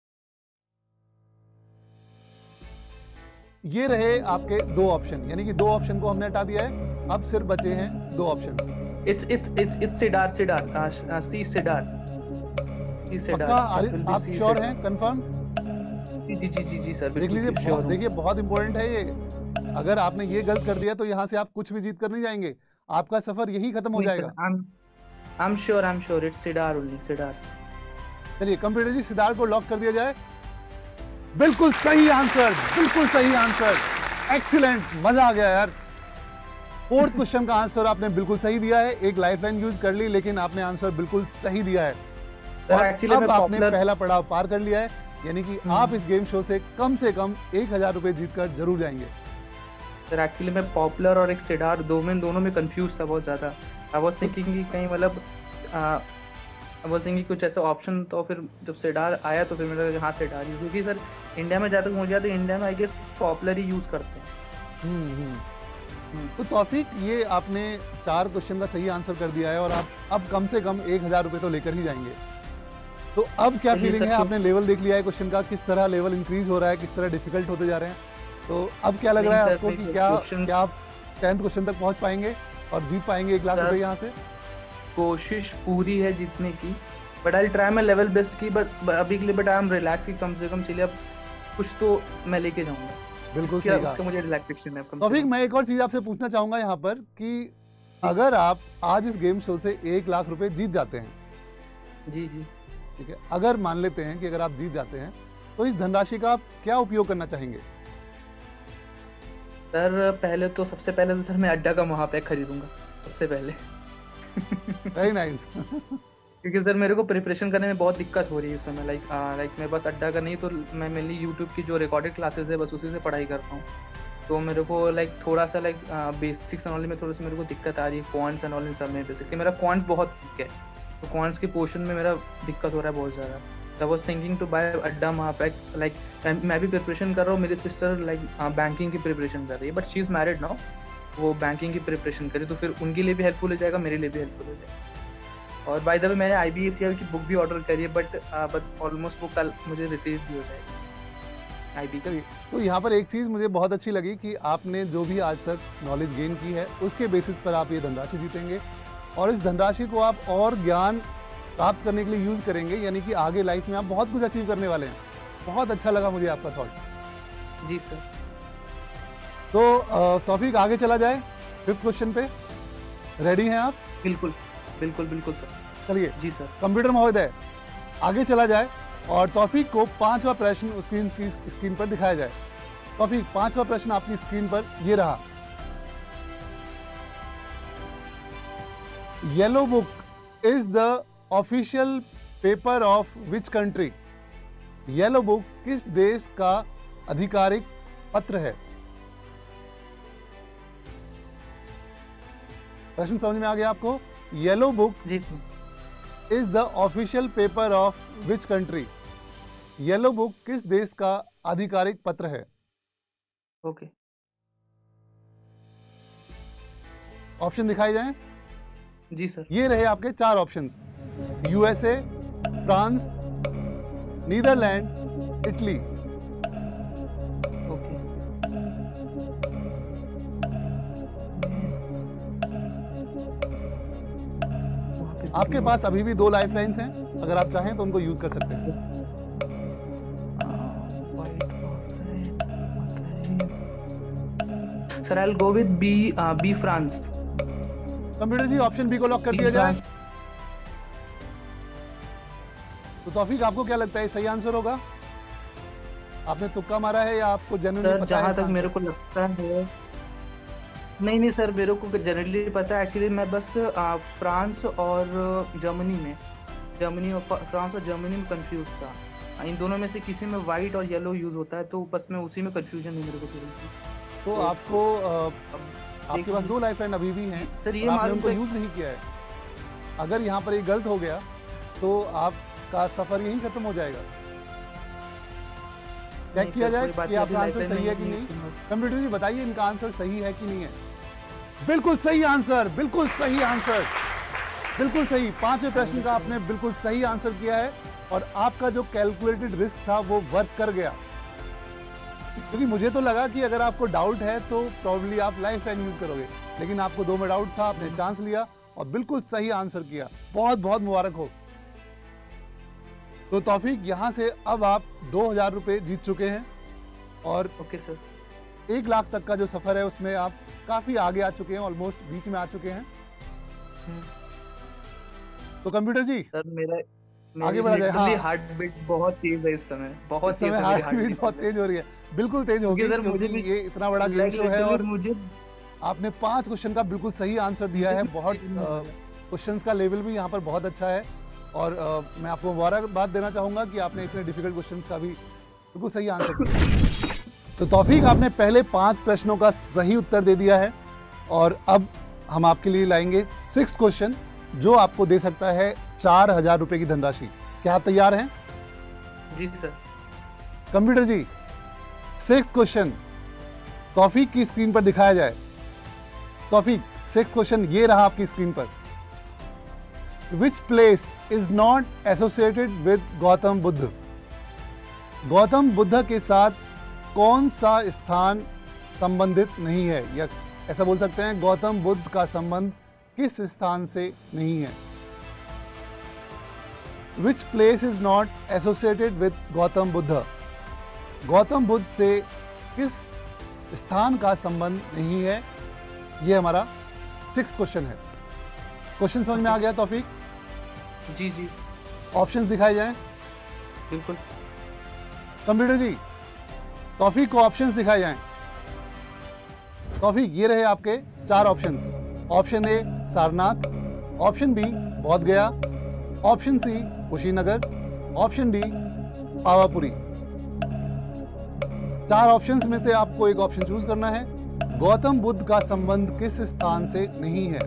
ये रहे आपके 2 ऑप्शन, यानी कि 2 ऑप्शन को हमने हटा दिया है। अब सिर्फ बचे हैं 2 option. It's Siddharth, C Siddharth। पक्का आप श्योर हैं, कंफर्म? जी सर, देख लीजिए, देखिए बहुत इंपॉर्टेंट है ये। अगर आपने ये गलत कर दिया तो यहाँ से आप कुछ भी जीत कर नहीं जाएंगे, आपका सफर यही खत्म हो जाएगा। I'm sure it's Siddharth only, Siddharth। चलिए कंप्यूटर जी, सिद्धार्थ को लॉक कर दिया जाए। बिल्कुल सही आंसर, बिल्कुल सही आंसर, एक्सीलेंट, मजा आ गया यार। 4th क्वेश्चन का आंसर आपने बिल्कुल सही दिया है। एक लाइफलाइन यूज कर ली लेकिन आपने आंसर बिल्कुल सही दिया है और अब आपने पहला पड़ाव पार कर लिया है, यानी कि आप इस गेम शो से कम 1000 रुपए जीतकर जरूर जाएंगे। सर एक्चुअली मैं पॉपुलर और एक सिडार दोनों में कंफ्यूज था बहुत ज़्यादा। आई वाज थिंकिंग कि कहीं मतलब आई वाज थिंकिंग कुछ ऐसा ऑप्शन, तो फिर जब सिडार आया तो फिर मैंने कहा हाँ सिडार, क्योंकि सर इंडिया में ज़्यादा मुझे तो इंडिया में आई गेस पॉपुलर ही यूज़ करते हैं। तो तौफीक, ये आपने 4 क्वेश्चन का सही आंसर कर दिया है और आप अब कम से कम 1000 रुपए तो लेकर ही जाएंगे। तो अब क्या चलिए फीलिंग सर, है? तो- आपने लेवल देख लिया है क्वेश्चन का, किस तरह लेवल इंक्रीज हो रहा है, किस तरह डिफिकल्ट होते जा रहे हैं, तो अब क्या लग नहीं रहा है सर, आपको नहीं कि सर, क्या questions- क्या आप 10th क्वेश्चन तक पहुंच पाएंगे और जीत पाएंगे 1 लाख सर, रुपए यहाँ से? कोशिश पूरी है जीतने की, but I try my level best की, बट अभी के लिए बट आई एम रिलैक्स की, कम से कम चलिए अब कुछ तो मैं लेके जाऊंगा। बिल्कुल इसके सही उसका कहा। मुझे रिलैक्सेशन है कम से तौफीक, कम। मैं एक और चीज आपसे पूछना चाहूंगा यहाँ पर कि अगर आप आज इस गेम शो से 1 लाख रुपए जीत जाते हैं, जी जी ठीक है, अगर मान लेते हैं कि अगर आप जीत जाते हैं तो इस धनराशि का आप क्या उपयोग करना चाहेंगे? सर, पहले तो सबसे पहले तो सर मैं अड्डा का महापैक खरीदूंगा सबसे पहले। Very nice. क्योंकि सर मेरे को प्रिपरेशन करने में बहुत दिक्कत हो रही है इस समय, लाइक मैं बस अड्डा का नहीं तो मैं मेनली यूट्यूब की जो रिकॉर्डेड क्लासेस है बस उसी से पढ़ाई करता हूँ। तो मेरे को थोड़ा सा बेसिक्स एंड ऑल में थोड़ी सी मेरे को दिक्कत आ रही है, क्वांट्स एंड ऑल इन सब में बेसिकली मेरा क्वांट्स बहुत वीक है, तो क्वांट्स के पोर्शन में मेरा दिक्कत हो रहा है बहुत ज़्यादा। तो I was thinking to buy Adda Mahapack, मैं भी प्रिपरेशन कर रहा हूँ, मेरी सिस्टर बैंकिंग की प्रिपरेशन कर रही है, but she is married now, वो बैंकिंग की प्रिपरेशन करी तो फिर उनके लिए भी हेल्पफुल हो जाएगा, मेरे लिए भी हेल्पफुल हो जाएगा। और बाय द वे मैंने IBACR की बुक भी ऑर्डर करी है, बट ऑलमोस्ट वो कल मुझे रिसीव भी हो जाएगी IB। चलिए, तो यहाँ पर एक चीज़ मुझे बहुत अच्छी लगी कि आपने जो भी आज तक नॉलेज गेन की है उसके बेसिस पर आप ये धनराशि जीतेंगे और इस धनराशि को आप और ज्ञान प्राप्त करने के लिए यूज़ करेंगे, यानी कि आगे लाइफ में आप बहुत कुछ अचीव करने वाले हैं। बहुत अच्छा लगा मुझे आपका थॉट। जी सर। तो तौफीक, आगे चला जाए 5th क्वेश्चन पे। रेडी हैं आप? बिल्कुल बिल्कुल बिल्कुल सर। चलिए जी सर। कंप्यूटर महोदय, आगे चला जाए और तौफीक को 5वां प्रश्न स्क्रीन पर दिखाया जाए। तौफीक, 5वां प्रश्न आपकी स्क्रीन पर ये रहा। Yellow book is the official paper of which country? Yellow book किस देश का आधिकारिक पत्र है? प्रश्न समझ में आ गया आपको? येलो बुक जी sir. Is the official paper of which country? Yellow book किस देश का आधिकारिक पत्र है? ओके। ऑप्शन दिखाए जाएं। जी सर। ये रहे आपके 4 options: USA, France, Netherland, Italy. Okay. आपके पास अभी भी 2 लाइफ लाइन्स हैं, अगर आप चाहें तो उनको यूज कर सकते हैं। Sir I will go with B France. Computer जी, ऑप्शन बी को लॉक कर दिया जाए। तो तौफीक, आपको क्या लगता है सही आंसर होगा? आपने तुक्का मारा है या आपको जनरली सर पता है? जहाँ तक मेरे को लगता है, नहीं सर, मेरे को जनरली पता है एक्चुअली। मैं बस फ्रांस और फ्रांस और जर्मनी में कंफ्यूज था। इन दोनों में से किसी में वाइट और येलो यूज होता है, तो बस मैं उसी में कंफ्यूजन है मेरे को थोड़ी सी। तो आपको आपके पास 2 लाइफ लाइन अभी भी हैं सर, ये और आपने मालूम उनको था- यूज नहीं किया है। अगर यहाँ पर ये गलत हो गया तो आपका सफर यहीं खत्म हो जाएगा। चेक नहीं किया सर, जाए कोई बात कि नहीं, आपका अभी आंसर lifeline सही है में कि नहीं नहीं। है। कंप्यूटर जी, बताइए इनका आंसर सही है कि नहीं है। बिल्कुल सही आंसर, बिल्कुल सही आंसर, बिल्कुल सही। 5वें प्रश्न का आपने बिल्कुल सही आंसर किया है और आपका जो कैलकुलेटेड रिस्क था वो वर्क कर गया। क्योंकि मुझे तो लगा कि अगर आपको डाउट है तो प्रॉब्ली आप लाइफ लाइन यूज करोगे, लेकिन आपको 2 में डाउट था, आपने चांस लिया और बिल्कुल सही आंसर किया। बहुत बहुत मुबारक हो। तो तौफीक, यहां से अब आप 2000 रुपए जीत चुके हैं और ओके सर। 1 लाख तक का जो सफर है उसमें आप काफी आगे आ चुके हैं, ऑलमोस्ट बीच में आ चुके हैं। तो कंप्यूटर जी, सर मेरा आगे बढ़ा जाए। हाँ, हार्ट बीट बहुत तेज है इस समय, बहुत इस समय हार्ट बीट बहुत तेज हो रही है। बिल्कुल तेज होगी, क्योंकि सर मुझे क्योंकि भी ये इतना बड़ा गेम शो है और मुझे आपने 5 क्वेश्चन का बिल्कुल सही आंसर दिया है। बहुत क्वेश्चंस का लेवल भी यहाँ पर बहुत अच्छा है और मैं आपको मुबारकबाद देना चाहूंगा कि आपने इतने डिफिकल्ट क्वेश्चंस का भी बिल्कुल सही आंसर दिया। तो तौफीक, आपने पहले 5 प्रश्नों का सही उत्तर दे दिया है और अब हम आपके लिए लाएंगे 6th क्वेश्चन, जो आपको दे सकता है 4000 रुपए की धनराशि। क्या आप तैयार हैं? जी सर। कंप्यूटर जी, 6th क्वेश्चन तौफीक की स्क्रीन पर दिखाया जाए। तौफीक, 6th क्वेश्चन ये रहा आपकी स्क्रीन पर। Which place is not associated with Gautam Buddha? Gautam Buddha के साथ कौन सा स्थान संबंधित नहीं है, या ऐसा बोल सकते हैं गौतम बुद्ध का संबंध किस स्थान से नहीं है? Which place is not associated with Gautam Buddha? Gautam Buddha से किस स्थान का संबंध नहीं है? ये हमारा 6th क्वेश्चन है। क्वेश्चन समझ में आ गया तौफीक? जी जी ऑप्शंस दिखाए जाएं। बिल्कुल। कंप्यूटर जी, तौफीक को ऑप्शंस दिखाए जाएं। तौफीक, ये रहे आपके 4 options. Option A Sarnath, option B Bodh Gaya, option C Kushinagar, option D Pavapuri. 4 options में से आपको एक ऑप्शन चूज करना है। गौतम बुद्ध का संबंध किस स्थान से नहीं है?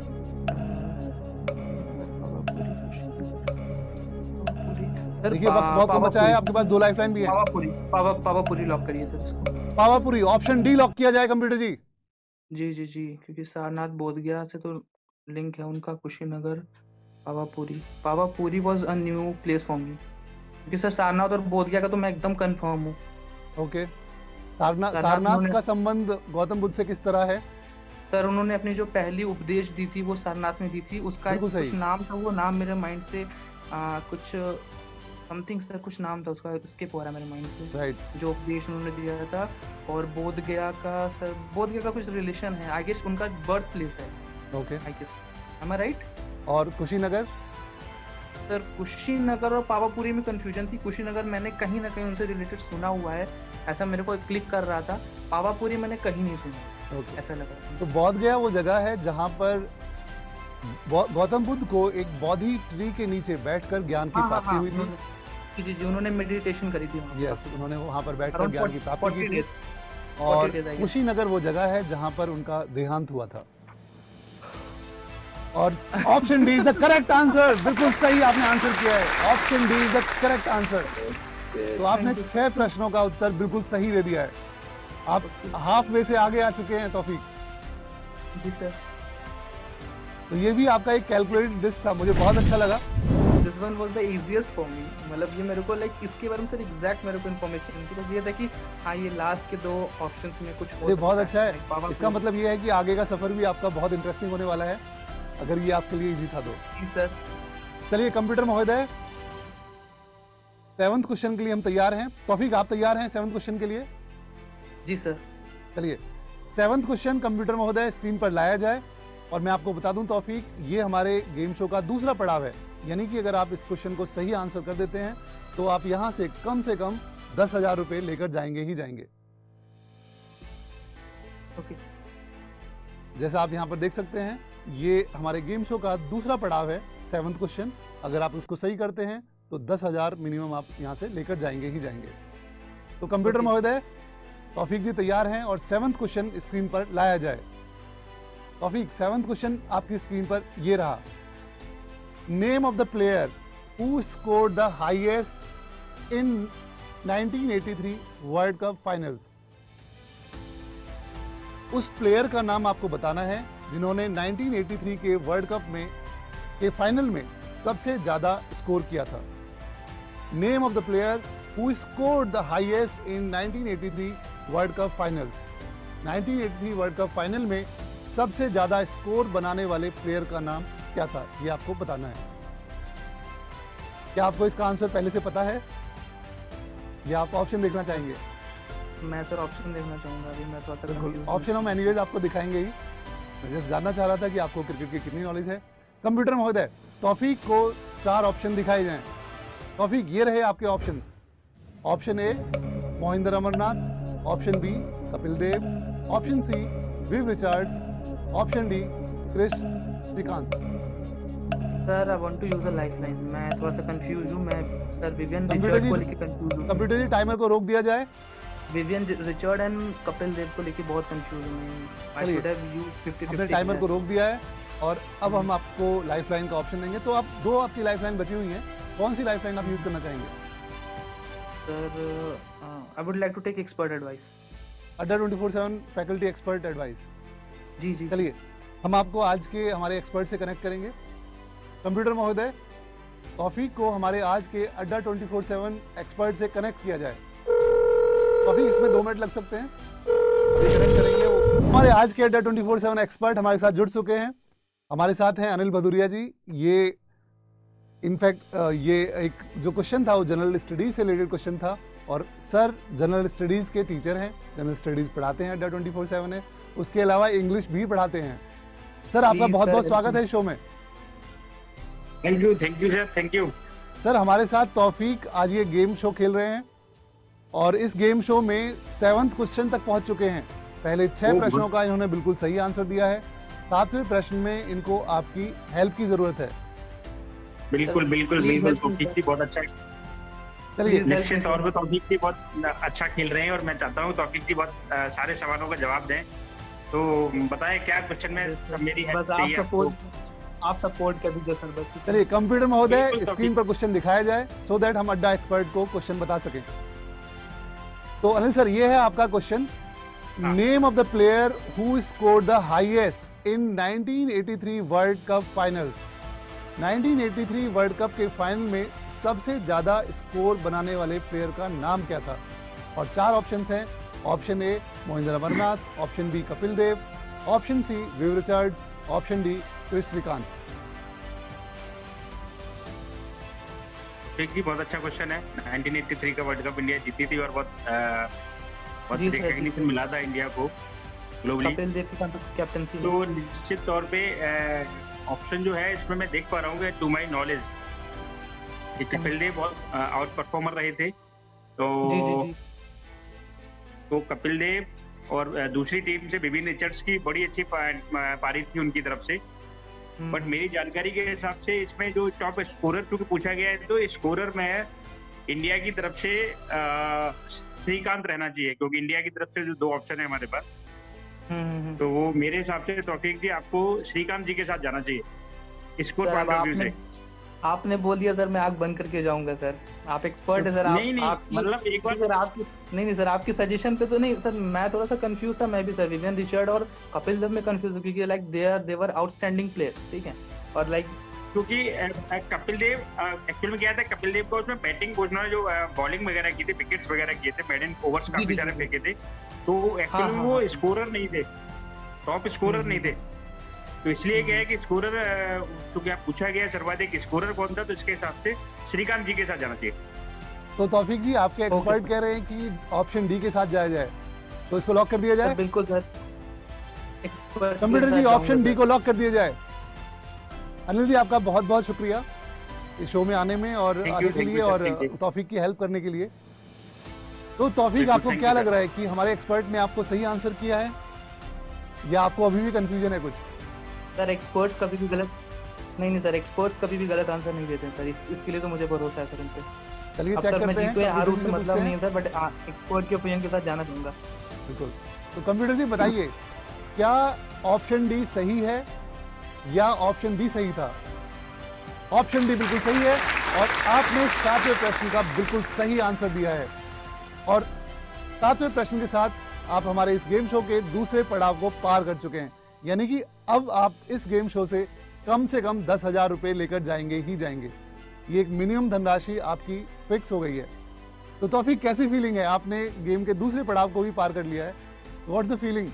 देखिए बहुत को बचा है, आपके पास 2 लाइफलाइन भी है। पावापुरी लॉक करिए सर इसको। पावापुरी, ऑप्शन डी लॉक किया जाए कंप्यूटर जी। जी जी जी, क्योंकि सारनाथ बोध गया से तो लिंक है उनका। Kushinagar, Pavapuri was a new place for me, क्योंकि सर सारनाथ और बोध गया का तो मैं एकदम कंफर्म हूँ। ओके, सारनाथ का संबंध गौतम बुद्ध से किस तरह है? सर उन्होंने अपनी जो पहली उपदेश दी थी वो सारनाथ में दी थी। उसका कुछ नाम था, वो नाम मेरे माइंड से कुछ समथिंग सर, कुछ नाम था उसका, स्किप हो रहा है मेरे माइंड से। राइट, जो उपदेश उन्होंने दिया था। और बोध गया का सर, बोध गया का कुछ रिलेशन है आई गेस, उनका बर्थ प्लेस है। Okay, I guess, am I right? और कुशीनगर? सर कुशीनगर और पावापुरी में कंफ्यूजन थी। कुशीनगर मैंने कहीं ना कहीं उनसे रिलेटेड सुना हुआ है, ऐसा मेरे को क्लिक कर रहा था। पावापुरी मैंने कहीं नहीं सुना। ओके, ऐसा लगा। तो बोध गया वो जगह है जहाँ पर गौतम बुद्ध को एक बोधि ट्री के नीचे बैठकर ज्ञान की प्राप्ति हुई थी। जी जी, उन्होंने मेडिटेशन करी थी। यस, उन्होंने वहाँ पर बैठकर ज्ञान की प्राप्ति की थी। और कुशीनगर वो जगह है जहाँ पर उनका देहांत हुआ था। और option D is the correct answer. बिल्कुल सही आपने आंसर किया है। Option D is the correct answer. तो आपने 6 प्रश्नों का उत्तर बिल्कुल सही दे दिया है। आप हाफ वे से आगे आ चुके हैं तौफीक जी सर। तो ये भी आपका एक कैलकुलेटेड डिस्क था, मुझे बहुत अच्छा लगा। This one was the easiest for me. मतलब ये मेरे को लाइक इसके बारे में सर एग्जैक्ट मेरे को इन्फॉर्मेशन थी, बस ये था कि हाँ ये लास्ट के 2 ऑप्शंस में कुछ हो। ये बहुत अच्छा है। इसका मतलब ये है कि आगे का सफर भी आपका बहुत इंटरेस्टिंग होने वाला है, अगर ये आपके लिए इजी था तो। जी सर। चलिए कंप्यूटर महोदय, 7th क्वेश्चन के लिए हम तैयार हैं। तौफीक, आप तैयार हैं 7th क्वेश्चन के लिए? जी सर। चलिए 7th क्वेश्चन कंप्यूटर महोदय स्क्रीन पर लाया जाए। और मैं आपको बता दूं तौफीक, ये हमारे गेम शो का दूसरा पड़ाव है, यानी कि अगर आप इस क्वेश्चन को सही आंसर कर देते हैं तो आप यहां से कम 10,000 रुपए लेकर जाएंगे ही जाएंगे। ओके। जैसा आप यहां पर देख सकते हैं, ये हमारे गेम शो का दूसरा पड़ाव है, 7th क्वेश्चन। अगर आप इसको सही करते हैं तो 10,000 मिनिमम आप यहां से लेकर जाएंगे ही जाएंगे। तो कंप्यूटर महोदय, तौफीक जी तैयार हैं और 7th क्वेश्चन स्क्रीन पर लाया जाए। तौफीक, 7th क्वेश्चन आपकी स्क्रीन पर ये रहा। Name of the player who scored the highest in 1983 world cup finals. उस प्लेयर का नाम आपको बताना है जिन्होंने 1983 के वर्ल्ड कप में के फाइनल में सबसे ज्यादा स्कोर किया था। Name of the player who scored the highest in 1983 world cup finals. 1983 world cup final में सबसे ज्यादा स्कोर बनाने वाले प्लेयर का नाम क्या था, ये आपको बताना है। क्या आपको इसका आंसर पहले से पता है या आप ऑप्शन देखना चाहेंगे? मैं सर ऑप्शन देखना चाहूंगा। अभी मैं थोड़ा सा कंफ्यूज। ऑप्शन हम एनीवेज आपको दिखाएंगे ही। मैं जस्ट जानना चाह रहा था कि आपको क्रिकेट की कितनी नॉलेज है। कंप्यूटर महोदय, तौफीक को 4 ऑप्शन दिखाए जाएं। तौफीक, ये रहे आपके options. Option A Mohinder Amarnath, option B Kapil Dev, option C Viv Richards, option D Kris Srikkanth. Sir I want to use a lifeline. मैं थोड़ा सा कंफ्यूज हूं। मैं सर विवियन रिचर्ड को लेके कंफ्यूज हूं। कंप्यूटर जी, टाइमर को रोक दिया जाए। Vivian Richard and Kapil Dev को लेके बहुत कंफ्यूज हूं मैं। I should have used 50-50। हमने टाइमर को रोक दिया है और अब हम आपको लाइफलाइन का ऑप्शन देंगे। तो आप 2 आपकी लाइफलाइन बची हुई हैं, कौन सी लाइफलाइन आप यूज करना चाहेंगे? Sir I would like to take expert advice. Adda 24/7 faculty expert advice. जी जी। चलिए हम आपको आज के हमारे एक्सपर्ट से कनेक्ट करेंगे। कंप्यूटर महोदय, तौफीक को हमारे आज के अड्डा 24/7 एक्सपर्ट से कनेक्ट किया जाए। तौफीक, इसमें 2 मिनट लग सकते हैं, अभी कनेक्ट करेंगे वो। हमारे आज के अड्डा 24/7 एक्सपर्ट हमारे साथ जुड़ चुके हैं। हमारे साथ हैं अनिल भदौरिया जी। ये इनफैक्ट ये एक जो क्वेश्चन था वो जनरल स्टडीज से रिलेटेड क्वेश्चन था, और सर जनरल स्टडीज के टीचर हैं, जनरल स्टडीज पढ़ाते हैं अड्डा 24/7 में, उसके अलावा इंग्लिश भी पढ़ाते हैं। सर आपका बहुत बहुत स्वागत है शो में। Thank you sir, thank you sir. हमारे साथ तौफीक आज ये गेम शो खेल रहे हैं और इस गेम शो में 7th क्वेश्चन तक पहुंच चुके हैं। पहले 6 प्रश्नों का इन्होंने बिल्कुल सही आंसर दिया है। 7वें प्रश्न में इनको आपकी हेल्प की जरूरत है। बिल्कुल तौफीक जी बहुत अच्छा, चलिए निश्चित तौर पे तौफीक जी बहुत अच्छा खेल रहे हैं और मैं चाहता हूँ तौफीक जी बहुत सारे सवालों का जवाब दें। तो बताएं क्या क्वेश्चन में मेरी हेल्प चाहिए आपको? आप सपोर्ट कर दीजिए सर बस। चलिए कंप्यूटर महोदय, स्क्रीन पर क्वेश्चन दिखाया जाए सो दैट हम अड्डा एक्सपर्ट को क्वेश्चन बता सकें। तो अनिल सर, ये है आपका question. Name of the player who scored the highest in 1983 world cup finals. 1983 world cup के फाइनल में सबसे ज्यादा स्कोर बनाने वाले प्लेयर का नाम क्या था? और 4 ऑप्शंस हैं। Option A Mohindra Amarnath, option B Kapil Dev, option C Viv Richards, option D Kris Srikkanth. जी बहुत अच्छा क्वेश्चन है। 1983 का वर्ल्ड कप इंडिया जीती थी और बहुत रिकॉग्निशन मिला था इंडिया को ग्लोबली। कपिल देव की कैप्टनसी। तो निश्चित तौर पे ऑप्शन जो है इसमें मैं देख पा रहा हूँ कि to my knowledge Kapil Dev बहुत आउट परफॉर्मर रहे थे। तो कपिल देव और दूसरी टीम से विविन रिचर्ड्स की बड़ी अच्छी पारी थी उनकी तरफ से। बट मेरी जानकारी के हिसाब से इसमें जो टॉप स्कोरर क्योंकि पूछा गया है, तो स्कोरर में इंडिया की तरफ से श्रीकांत रहना चाहिए, क्योंकि इंडिया की तरफ से जो 2 ऑप्शन है हमारे पास, तो वो मेरे हिसाब से तौफीक जी आपको श्रीकांत जी के साथ जाना चाहिए स्कोर पॉइंट ऑफ व्यू से। आपने बोल दिया सर, मैं आंख बंद करके जाऊंगा सर। आप एक्सपर्ट है सर। नहीं मतलब एक बार सर आपकी नहीं सर, आपकी सजेशन पे तो नहीं सर। मैं थोड़ा सा कंफ्यूज था, मैं भी सर। विवियन रिचर्ड और कपिल देव में कंफ्यूज हूं, क्योंकि like they were outstanding players, ठीक है। और लाइक क्योंकि कपिल देव एक्चुअल में क्या था, कपिल देव को उसमें बैटिंग पोजिशन जो बॉलिंग वगैरह की थी, विकेट्स वगैरह किए थे, मेडन ओवर्स काफी सारे फेंके थे, तो एक्चुअली वो स्कोरर नहीं थे, टॉप स्कोरर नहीं थे। तो इसलिए क्या है कि स्कोरर तो क्या पूछा गया सर्वाधिक स्कोरर कौन था, तो इसके हिसाब से श्रीकांत जी के साथ जाना चाहिए। तो तौफीक जी आपके एक्सपर्ट कह रहे हैं कि ऑप्शन डी के साथ जाया जाए, तो इसको लॉक कर दिया जाए? बिल्कुल सर। कंप्यूटर जी ऑप्शन डी को लॉक कर दिया जाए। अनिल जी आपका बहुत बहुत शुक्रिया इस शो में आने में और आने के लिए और तौफीक की हेल्प करने के लिए। तो तौफीक, आपको क्या लग रहा है कि हमारे एक्सपर्ट ने आपको सही आंसर किया है या आपको अभी भी कंफ्यूजन है कुछ? सर एक्सपर्ट्स कभी भी गलत नहीं सर, एक्सपर्ट्स कभी भी गलत आंसर नहीं देते सर। इसके लिए तो मुझे भरोसा है सर उन पे। चलिए चेक करते हैं। मैं जीतो या हारूं से मतलब नहीं है सर, बट एक्सपर्ट के ओपिनियन के साथ जाना चाहूंगा। बिल्कुल। तो कंप्यूटर जी बताइए, क्या ऑप्शन डी सही है या ऑप्शन बी सही था? ऑप्शन डी बिल्कुल सही है और आपने 7वें प्रश्न का बिल्कुल सही आंसर दिया है। और 7वें प्रश्न के साथ आप हमारे इस गेम शो के दूसरे पड़ाव को पार कर चुके हैं, यानी कि अब आप इस गेम शो से कम 10,000 रुपए लेकर जाएंगे ही जाएंगे। ये एक मिनिमम धनराशि आपकी फिक्स हो गई है। तो तौफीक, कैसी फीलिंग है? आपने गेम के दूसरे पड़ाव को भी पार कर लिया है। What's the feeling?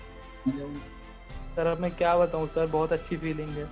सर अब मैं क्या बताऊं सर, बहुत अच्छी फीलिंग है।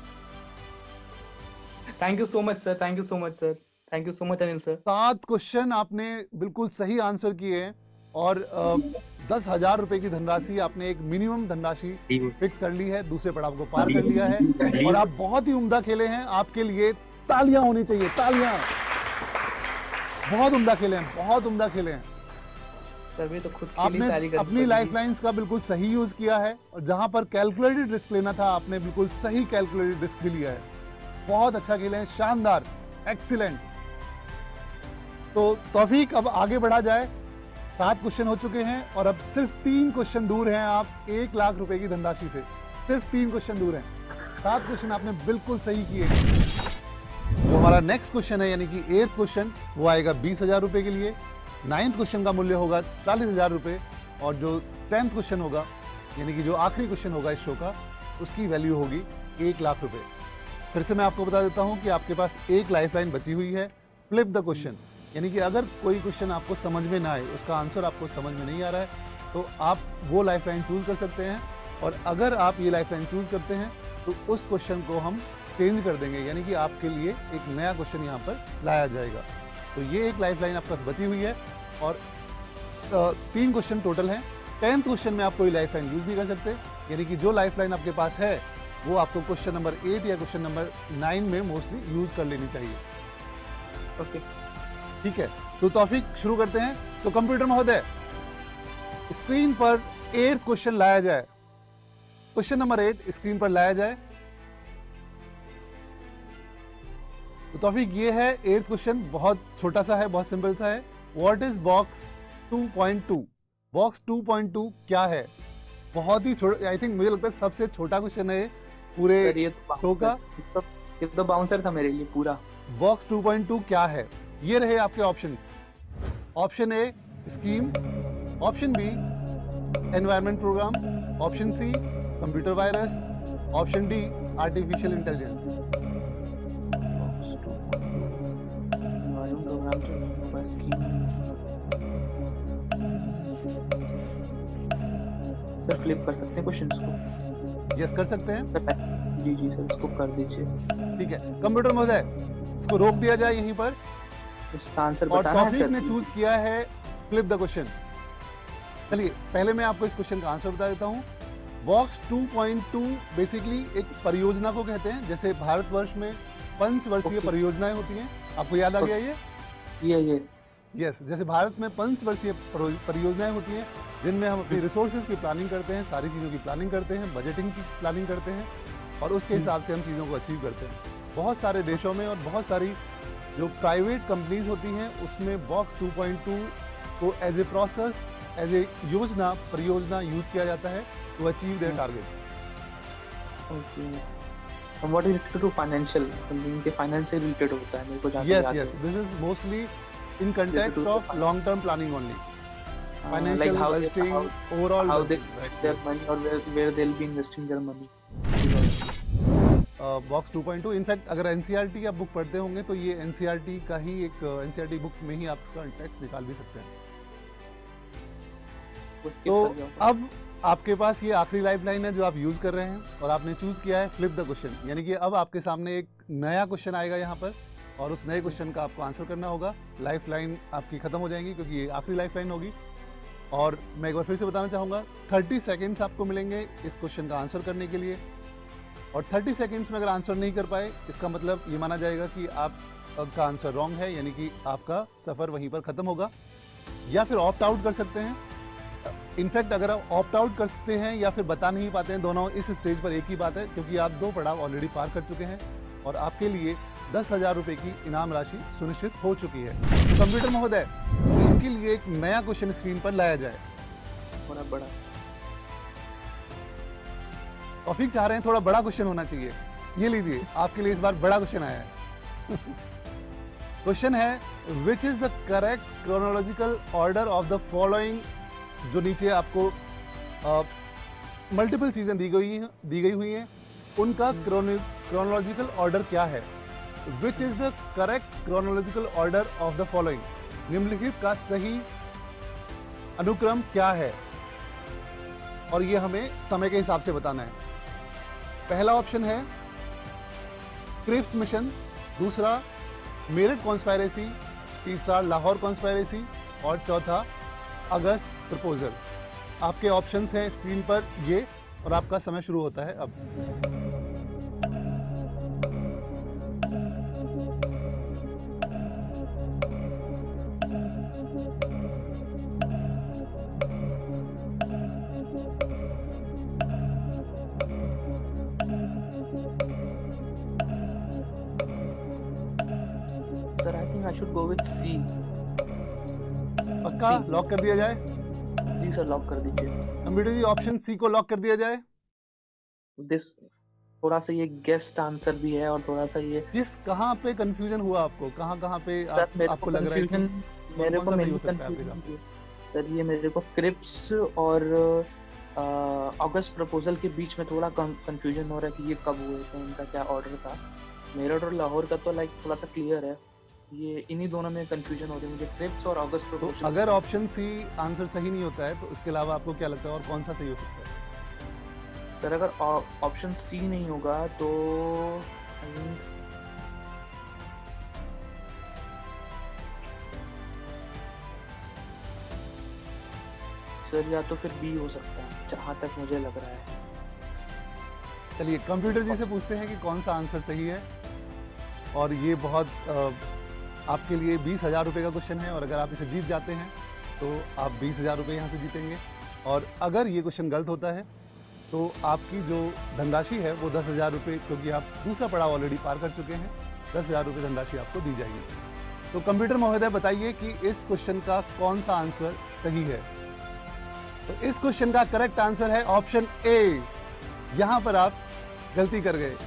Thank you so much sir, thank you so much sir, thank you so much Anil sir. 7 question आपने बिल्कुल सही आंसर किए हैं और 10,000 रुपए की धनराशि आपने एक मिनिमम धनराशि फिक्स कर ली है, दूसरे पड़ाव को पार कर लिया है और आप बहुत ही उम्दा खेले हैं। आपके लिए तालियां होनी चाहिए, तालियां। बहुत उम्दा खेले हैं, बहुत उम्दा खेले हैं। सर भी तो खुद के आपने लिए तारीफ अपनी लाइफलाइंस का बिल्कुल सही यूज किया है और जहां पर कैलकुलेटेड रिस्क लेना था आपने बिल्कुल सही कैलकुलेटेड रिस्क भी लिया है। बहुत अच्छा खेले हैं, शानदार, एक्सीलेंट। तो तौफीक, अब आगे बढ़ा जाए। 7 क्वेश्चन हो चुके हैं और अब सिर्फ 3 क्वेश्चन दूर हैं आप 1 लाख रुपए की धनराशि से। सिर्फ 3 क्वेश्चन दूर हैं। 7 क्वेश्चन आपने बिल्कुल सही किए। जो हमारा नेक्स्ट क्वेश्चन है यानी कि 8th क्वेश्चन, वो आएगा 20,000 रुपए के लिए। 9th क्वेश्चन का मूल्य होगा 40,000 रुपए और जो 10th क्वेश्चन होगा यानी कि जो आखिरी क्वेश्चन होगा इस शो का, उसकी वैल्यू होगी 1 लाख रुपए। फिर से मैं आपको बता देता हूं कि आपके पास एक लाइफलाइन बची हुई है, फ्लिप द क्वेश्चन। यानी कि अगर कोई क्वेश्चन आपको समझ में ना आए, उसका आंसर आपको समझ में नहीं आ रहा है, तो आप वो लाइफलाइन चूज कर सकते हैं। और अगर आप ये लाइफलाइन चूज करते हैं तो उस क्वेश्चन को हम चेंज कर देंगे, यानी कि आपके लिए एक नया क्वेश्चन यहाँ पर लाया जाएगा। तो ये एक लाइफलाइन आपके पास बची हुई है और 3 क्वेश्चन टोटल हैं। 10th क्वेश्चन में आप कोई लाइफलाइन यूज नहीं कर सकते, यानी कि जो लाइफलाइन आपके पास है वो आपको क्वेश्चन नंबर 8 या क्वेश्चन नंबर 9 में मोस्टली यूज कर लेनी चाहिए। ओके, ठीक है, तो तौफीक शुरू करते हैं। तो कंप्यूटर महोदय, स्क्रीन पर 8th क्वेश्चन लाया जाए। क्वेश्चन नंबर 8 स्क्रीन पर लाया जाए। तो तौफीक ये है 8th क्वेश्चन, बहुत छोटा सा है, बहुत सिंपल सा है। What is box 2.2? बॉक्स 2.2 क्या है? बहुत ही छोटा, आई थिंक मुझे लगता है सबसे छोटा क्वेश्चन है पूरे शो का। ये तो बाउंसर था मेरे लिए पूरा। बॉक्स 2.2 क्या है? ये रहे आपके options. Option A scheme, option B environment programme, option C computer virus, option D artificial intelligence. Sir flip कर सकते हैं क्वेश्चंस को? यस कर सकते हैं। जी जी सर, इसको कर दीजिए। ठीक है कंप्यूटर महोदय, इसको रोक दिया जाए यहीं पर। इसका आंसर और बताना है टॉपिक सर। ने चूज किया है फ्लिप द क्वेश्चन। चलिए पहले मैं आपको इस क्वेश्चन का आंसर बता देता हूँ। बॉक्स 2.2 बेसिकली एक परियोजना को कहते हैं। जैसे भारतवर्ष में पंचवर्षीय Okay. परियोजनाएं होती हैं, आपको याद आ गया ये? यस, जैसे भारत में पंचवर्षीय परियोजनाएं होती हैं जिनमें हम अपनी रिसोर्सेज की प्लानिंग करते हैं, सारी चीज़ों की प्लानिंग करते हैं, बजटिंग की प्लानिंग करते हैं और उसके हिसाब से हम चीज़ों को अचीव करते हैं। बहुत सारे देशों में और बहुत सारी जो प्राइवेट कंपनीज होती हैं उसमें बॉक्स 2.2 को as a process, as a योजना, परियोजना यूज किया जाता है to achieve their targets. Okay, what is related to financial, इनके फाइनेंस से रिलेटेड होता है मेरे को जाके यस याद है। Yes, this is mostly in context of long term planning only, financial like how budgeting, overall how they budgeting, spend right? their money or where they'll be investing their money. बॉक्स 2.2 in fact अगर NCERT आप book पढ़ते होंगे तो ये NCERT का ही एक NCERT book में ही आप इसका टेक्स्ट निकाल भी सकते हैं। तो अब आपके पास ये आखिरी लाइफलाइन है जो आप यूज कर रहे हैं और आपने चूज किया है फ्लिप द क्वेश्चन, यानी कि अब आपके सामने एक नया क्वेश्चन आएगा यहाँ पर और उस नए क्वेश्चन का आपको आंसर करना होगा। लाइफलाइन आपकी खत्म हो जाएंगी क्योंकि ये आखिरी लाइफलाइन होगी। और मैं एक बार फिर से बताना चाहूँगा 30 सेकेंड्स आपको मिलेंगे इस क्वेश्चन का आंसर करने के लिए। और 30 सेकेंड्स में अगर आंसर नहीं कर पाए इसका मतलब ये माना जाएगा कि आपका आंसर रॉन्ग है, यानी कि आपका सफ़र वहीं पर ख़त्म होगा। या फिर ऑप्ट आउट कर सकते हैं। इनफैक्ट अगर आप ऑप्ट आउट करते हैं या फिर बता नहीं पाते हैं, दोनों इस स्टेज पर एक ही बात है क्योंकि आप 2 पड़ाव ऑलरेडी पार कर चुके हैं और आपके लिए 10,000 रुपए की इनाम राशि सुनिश्चित हो चुकी है। कंप्यूटर महोदय, इनके लिए एक नया क्वेश्चन स्क्रीन पर लाया जाए। थोड़ा बड़ा तौफीक चाह रहे हैं थोड़ा बड़ा क्वेश्चन होना चाहिए। ये लीजिए, आपके लिए इस बार बड़ा क्वेश्चन आया है। क्वेश्चन है which is the correct chronological order of the following. जो नीचे आपको मल्टीपल चीजें दी गई हुई हैं, उनका क्रोनोलॉजिकल ऑर्डर क्या है? Which is the correct chronological order of the following? निम्नलिखित का सही अनुक्रम क्या है? और ये हमें समय के हिसाब से बताना है। पहला ऑप्शन है क्रिप्स मिशन, दूसरा मेरठ कॉन्स्पायरेसी, तीसरा लाहौर कॉन्स्पायरेसी और चौथा अगस्त प्रपोजल। आपके ऑप्शंस हैं स्क्रीन पर ये और आपका समय शुरू होता है अब। Sir, I think I should go with C. पक्का लॉक कर दिया जाए? जी सर, लॉक कर दीजिए। कंप्यूटर जी, ऑप्शन सी को लॉक कर दिया जाए। दिस थोड़ा सा ये गेस्ट आंसर भी है और थोड़ा सा ये कहाँ पे कंफ्यूजन हुआ आपको? कहाँ पे आपको लग रहा है मेरे को कंफ्यूजन सर, ये मेरे को क्रिप्स और अगस्त प्रपोजल के बीच में थोड़ा कंफ्यूजन हो रहा है कि ये कब हुए थे, इनका क्या ऑर्डर था। मेरठ और लाहौर का तो लाइक थोड़ा सा क्लियर है, ये इन्हीं दोनों में कंफ्यूजन हो रही है मुझे, ट्रिप्स और अगस्त तो प्रपोजल। अगर ऑप्शन सी आंसर सही नहीं होता है तो इसके अलावा आपको क्या लगता है और कौन सा सही हो सकता है? सर अगर ऑप्शन सी नहीं होगा तो I think सर या तो फिर बी हो सकता है, जहाँ तक मुझे लग रहा है। चलिए कंप्यूटर जी से पूछते हैं कि कौन सा आंसर सही है। और ये बहुत आपके लिए 20,000 रुपये का क्वेश्चन है, और अगर आप इसे जीत जाते हैं तो आप 20,000 रुपये यहाँ से जीतेंगे। और अगर ये क्वेश्चन गलत होता है तो आपकी जो धनराशि है वो 10,000 रुपये, क्योंकि आप दूसरा पड़ाव ऑलरेडी पार कर चुके हैं, 10,000 रुपये धनराशि आपको दी जाएगी। तो कंप्यूटर महोदय बताइए कि इस क्वेश्चन का कौन सा आंसर सही है। तो इस क्वेश्चन का करेक्ट आंसर है ऑप्शन ए। यहाँ पर आप गलती कर गए,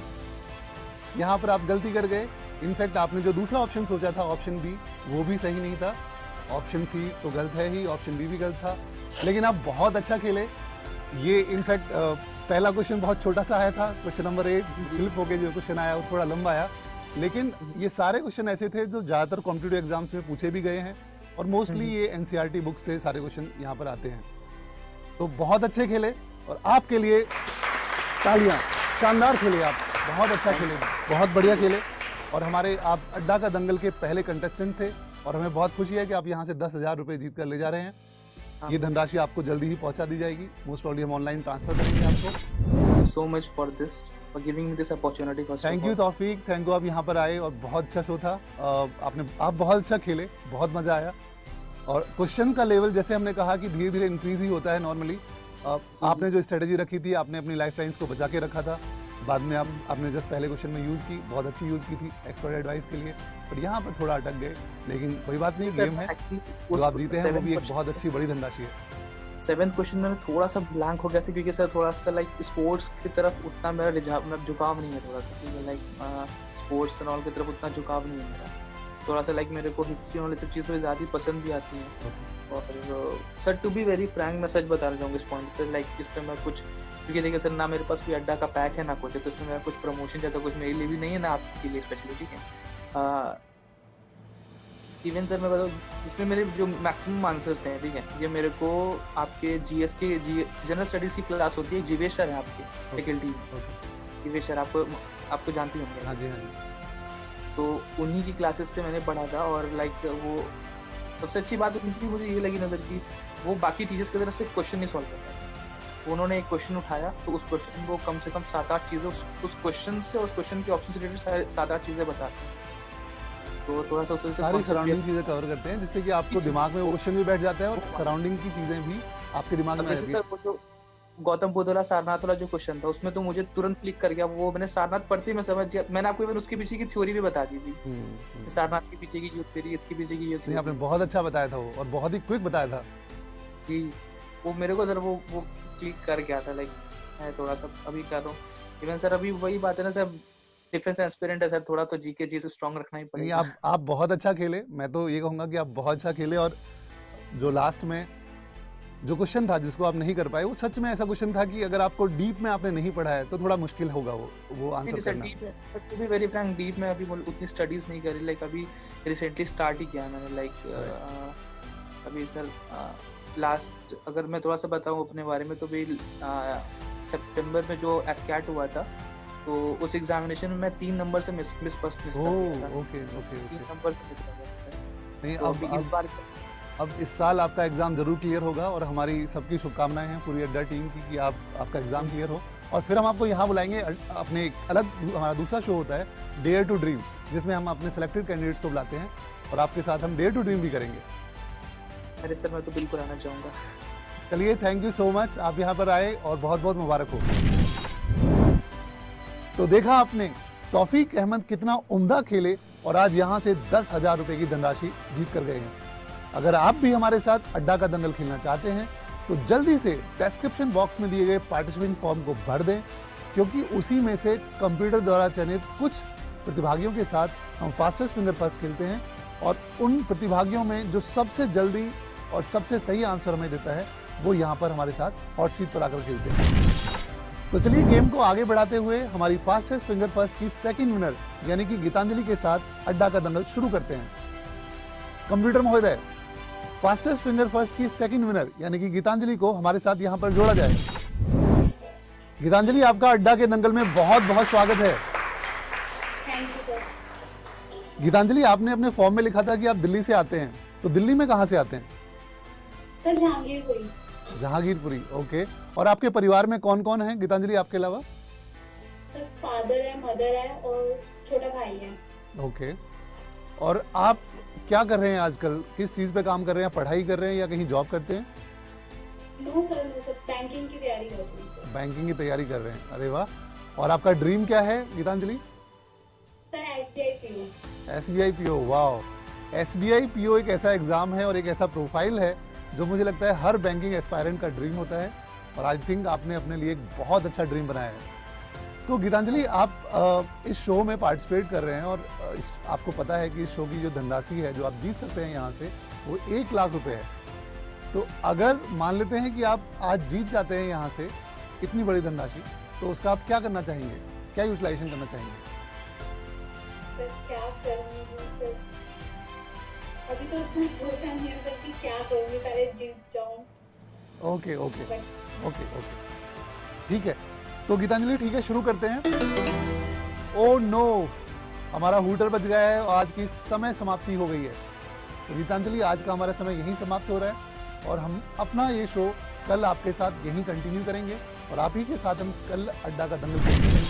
यहाँ पर आप गलती कर गए। इनफैक्ट आपने जो दूसरा ऑप्शन सोचा था ऑप्शन बी, वो भी सही नहीं था। ऑप्शन सी तो गलत है ही, ऑप्शन बी भी गलत था। लेकिन आप बहुत अच्छा खेले। ये इनफैक्ट पहला क्वेश्चन बहुत छोटा सा आया था, क्वेश्चन नंबर 8 स्लिप होके जो क्वेश्चन आया वो थोड़ा लंबा आया। लेकिन ये सारे क्वेश्चन ऐसे थे जो ज़्यादातर कॉम्पिटिटिव एग्जाम्स में पूछे भी गए हैं, और मोस्टली ये एनसीईआरटी बुक से सारे क्वेश्चन यहाँ पर आते हैं। तो बहुत अच्छे खेले, और आपके लिए तालियां। शानदार खेले आप, बहुत अच्छा खेले, बहुत बढ़िया खेले। और हमारे आप अड्डा का दंगल के पहले कंटेस्टेंट थे, और हमें बहुत खुशी है कि आप यहाँ से 10,000 रुपये जीत कर ले जा रहे हैं। ये धनराशि आपको जल्दी ही पहुंचा दी जाएगी। मोस्ट प्रॉब्ली हम ऑनलाइन ट्रांसफर करेंगे आपको। So much for this, for giving me this opportunity first. Thank you Taufiq, thank you. आप यहाँ पर आए और बहुत अच्छा शो था। आप बहुत अच्छा खेले, बहुत मजा आया। और क्वेश्चन का लेवल जैसे हमने कहा कि धीरे धीरे इंक्रीज ही होता है नॉर्मली। आपने जो स्ट्रेटेजी रखी थी, आपने अपनी लाइफ लाइन्स को बचा के रखा था। बाद में आपने जस्ट पहले क्वेश्चन में यूज़ की, बहुत अच्छी यूज़ की थी एक्सपर्ट एडवाइस के लिए। पर यहाँ पर थोड़ा अटक गए, लेकिन कोई बात नहीं, गेम है। जो आप जीते हैं वो भी एक बहुत अच्छी बड़ी धनराशि है। 7th क्वेश्चन में थोड़ा सा ब्लैंक हो गया था, क्योंकि सर थोड़ा सा लाइक स्पोर्ट्स की तरफ उतना मेरा झुकाव नहीं है। थोड़ा सा लाइक स्पोर्ट्स एंड ऑल की तरफ उतना झुकाव नहीं है मेरा। थोड़ा सा लाइक मेरे को हिस्ट्री और सब चीज़ थोड़ी ज़्यादा पसंद भी आती हैं। और sir to be very frank, मैं सच बताना चाहूँगा इस पॉइंट पे, लाइक इस पर मैं कुछ, क्योंकि देखिए सर ना मेरे पास कोई अड्डा का पैक है ना कुछ है, तो इसमें मेरा कुछ प्रमोशन जैसा कुछ मेरे लिए भी नहीं है, ना आपके लिए स्पेशली, ठीक है। इवन सर मैं बताऊँ, इसमें मेरे जो मैक्सिमम आंसर्स थे, ठीक है, ये मेरे को आपके जीएस के जनरल स्टडीज़ की क्लास होती है, जीवेश सर है आपके फैकल्टी में। जीवेश सर आपको जानती होंगे। हाँ जी, हाँ जी। तो उन्हीं की क्लासेस से मैंने पढ़ा था। और लाइक वो सबसे अच्छी बात उनकी मुझे ये लगी नज़र की, वो बाकी टीचर्स की तरह सिर्फ क्वेश्चन नहीं सॉल्व करता। उन्होंने एक क्वेश्चन उठाया तो उस क्वेश्चन को कम से कम 7-8 चीज़ें उस क्वेश्चन से, उस क्वेश्चन के ऑप्शन से रिलेटेड 7-8 चीज़ें बताते हैं। तो थोड़ा सा उससे सारी सराउंडिंग चीज़ें कवर करते हैं, जिससे कि आपको दिमाग में वो क्वेश्चन भी बैठ जाता है और सराउंडिंग की चीज़ें भी आपके दिमाग में। जैसे सर वो जो गौतम बुद्ध वाला सारनाथ वाला जो क्वेश्चन था, उसमें तो मुझे तुरंत क्लिक कर गया। वो मैंने सारनाथ पढ़ते मैं समझ गया। मैंने आपको इवन उसके पीछे की थ्योरी भी बता दी थी, सारनाथ के पीछे की जो थ्योरी, इसके पीछे की जो थ्योरी। आपने बहुत अच्छा बताया था वो, और बहुत ही क्विक बताया था जी। वो मेरे को सर वो क्लिक कर गया था। लाइक मैं थोड़ा सा अभी कर रहा हूँ। इवन सर अभी वही बात है ना सर, डिफेंस एस्पिरेंट है सर, थोड़ा तो जीके जी से स्ट्रांग रखना ही पड़ेगा। आप बहुत अच्छा खेले, मैं तो ये कहूँगा कि आप बहुत अच्छा खेले। और जो लास्ट में जो क्वेश्चन था जिसको आप नहीं कर पाए, वो सच में ऐसा क्वेश्चन था कि अगर आपको डीप में आपने नहीं पढ़ा है तो थोड़ा मुश्किल होगा वो आंसर करना। Sir to be very frank, deep में अभी उतनी स्टडीज नहीं करी। लाइक अभी रिसेंटली स्टार्ट ही किया मैंने। लाइक अभी सर लास्ट अगर मैं थोड़ा सा बताऊं अपने बारे में, तो भी सितंबर में जो एफकैट हुआ था, तो उस एग्जामिनेशन में मैं 3 नंबर से मिस कर गया था। ओके 3 नंबर से मिस कर गया था। नहीं, तो इस बार अब इस साल आपका एग्जाम जरूर क्लियर होगा, और हमारी सबकी शुभकामनाएं हैं पूरी अड्डा टीम की कि आपका एग्जाम क्लियर हो। और फिर हम आपको यहाँ बुलाएंगे अपने एक अलग, हमारा दूसरा शो होता है डेयर टू ड्रीम, जिसमें हम अपने सिलेक्टेड कैंडिडेट्स को बुलाते हैं और आपके साथ हम डेयर टू ड्रीम भी करेंगे। अरे सर मैं तो बिल्कुल आना चाहूँगा। चलिए, थैंक यू सो मच, आप यहाँ पर आए और बहुत बहुत मुबारक हो। तो देखा आपने तौफीक अहमद कितना उम्दा खेले, और आज यहाँ से 10,000 रुपये की धनराशि जीत कर गए हैं। अगर आप भी हमारे साथ अड्डा का दंगल खेलना चाहते हैं तो जल्दी से डिस्क्रिप्शन बॉक्स में दिए गए पार्टिसिपेंट फॉर्म को भर दें, क्योंकि उसी में से कंप्यूटर द्वारा चयनित कुछ प्रतिभागियों के साथ हम फास्टेस्ट फिंगर फर्स्ट खेलते हैं। और उन प्रतिभागियों में जो सबसे जल्दी और सबसे सही आंसर हमें देता है, वो यहाँ पर हमारे साथ हॉट सीट पर आकर खेलते हैं। तो चलिए गेम को आगे बढ़ाते हुए हमारी फास्टेस्ट फिंगर फर्स्ट की सेकंड विनर यानी कि गीतांजलि के साथ अड्डा का दंगल शुरू करते हैं। कंप्यूटर महोदय, फास्टेस्ट फिंगर फर्स्ट की सेकंड विनर यानी कि गीतांजलि को हमारे साथ यहाँ पर जोड़ा जाए। गीतांजलि, आपका अड्डा के दंगल में बहुत बहुत स्वागत है। Thank you sir. गीतांजलि, आपने अपने फॉर्म में लिखा था कि आप दिल्ली से आते हैं, तो दिल्ली में कहाँ से आते हैं? सर जहांगीरपुरी। जहांगीरपुरी, ओके। और आपके परिवार में कौन कौन है गीतांजलि आपके अलावा? सर फादर है, मदर है और छोटा भाई है। ओके। और आप क्या कर रहे हैं आजकल? किस चीज पे काम कर रहे हैं? पढ़ाई कर रहे हैं या कहीं जॉब करते हैं? नो सर, बैंकिंग की तैयारी कर रही हूँ सर। बैंकिंग की तैयारी कर रहे हैं, अरे वाह। और आपका ड्रीम क्या है Geetanjali? Sir SBI PO. SBI PO, वाह। एसबीआई पीओ एक ऐसा एग्जाम है और एक ऐसा प्रोफाइल है जो मुझे लगता है हर बैंकिंग एस्पायरेंट का ड्रीम होता है, और आई थिंक आपने अपने लिए एक बहुत अच्छा ड्रीम बनाया है। तो गीतांजलि, आप इस शो में पार्टिसिपेट कर रहे हैं और आपको पता है कि इस शो की जो धनराशि है जो आप जीत सकते हैं यहाँ से वो 1 लाख रुपए है। तो अगर मान लेते हैं कि आप आज जीत जाते हैं यहाँ से इतनी बड़ी धनराशि, तो उसका आप क्या करना चाहेंगे? क्या यूटिलाइजेशन करना चाहेंगे? सर क्या करूँगी सर, अभी तो इतना सोचा नहीं है सर कि क्या करूँगी, पहले जीत जाऊँ। ओके ओके ओके ओके, ठीक है। तो गीतांजलि ठीक है, शुरू करते हैं। ओह नो, हमारा हूटर बज गया है और आज की समय समाप्ति हो गई है। तो गीतांजलि, आज का हमारा समय यहीं समाप्त हो रहा है और हम अपना ये शो कल आपके साथ यहीं कंटिन्यू करेंगे और आप ही के साथ हम कल अड्डा का दंगल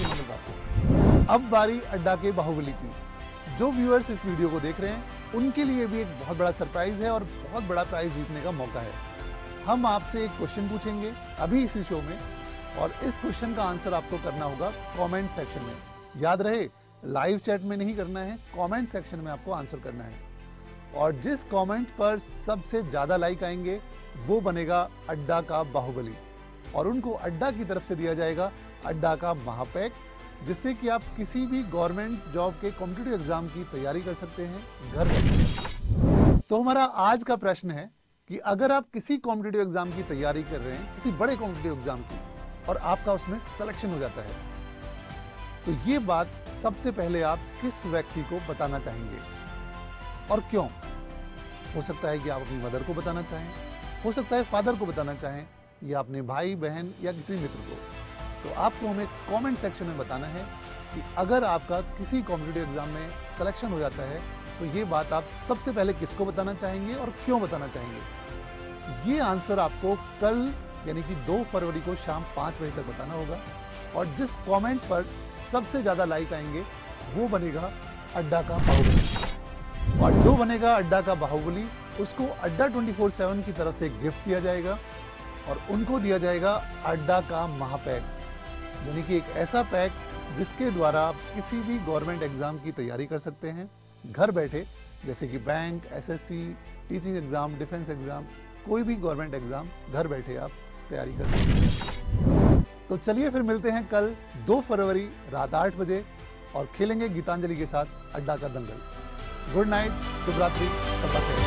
खेलेंगे। अब बारी अड्डा के बाहुबली की। जो व्यूअर्स इस वीडियो को देख रहे हैं उनके लिए भी एक बहुत बड़ा सरप्राइज है और बहुत बड़ा प्राइज जीतने का मौका है। हम आपसे एक क्वेश्चन पूछेंगे अभी इसी शो में, और इस क्वेश्चन का आंसर आपको करना होगा कमेंट सेक्शन में। याद रहे, लाइव चैट में नहीं करना है, कमेंट सेक्शन में आपको आंसर करना है। और जिस कमेंट पर सबसे ज्यादा लाइक आएंगे वो बनेगा अड्डा का बाहुबली, और उनको अड्डा की तरफ से दिया जाएगा अड्डा का महापैक, जिससे कि आप किसी भी गवर्नमेंट जॉब के कॉम्पिटिटिव एग्जाम की तैयारी कर सकते हैं घर बैठे। तो हमारा आज का प्रश्न है कि अगर आप किसी कॉम्पिटिटिव एग्जाम की तैयारी कर रहे हैं, किसी बड़े कॉम्पिटिटिव एग्जाम की, और आपका उसमें सिलेक्शन हो जाता है, तो ये बात सबसे पहले आप किस व्यक्ति को बताना चाहेंगे और क्यों? हो सकता है कि आप अपनी मदर को बताना चाहें, हो सकता है फादर को बताना चाहें, या अपने भाई बहन या किसी मित्र को। तो आपको हमें कमेंट सेक्शन में बताना है कि अगर आपका किसी कॉम्पिटिटिव एग्जाम में सिलेक्शन हो जाता है तो ये बात आप सबसे पहले किसको बताना चाहेंगे और क्यों बताना चाहेंगे। ये आंसर आपको कल यानी कि 2 फरवरी को शाम 5 बजे तक बताना होगा, और जिस कमेंट पर सबसे ज्यादा लाइक आएंगे वो बनेगा अड्डा का बाहुबली, और जो बनेगा अड्डा का बाहुबली उसको अड्डा 24/7 की तरफ से गिफ्ट दिया जाएगा, और उनको दिया जाएगा अड्डा का महापैक, यानी कि एक ऐसा पैक जिसके द्वारा आप किसी भी गवर्नमेंट एग्जाम की तैयारी कर सकते हैं घर बैठे, जैसे कि bank, SSC, teaching exam, defence exam, कोई भी गवर्नमेंट एग्जाम घर बैठे आप तैयारी कर सकते हैं। तो चलिए फिर मिलते हैं कल 2 फरवरी रात 8 बजे और खेलेंगे गीतांजलि के साथ अड्डा का दंगल। गुड नाइट, शुभ रात्रि, सबका खैर।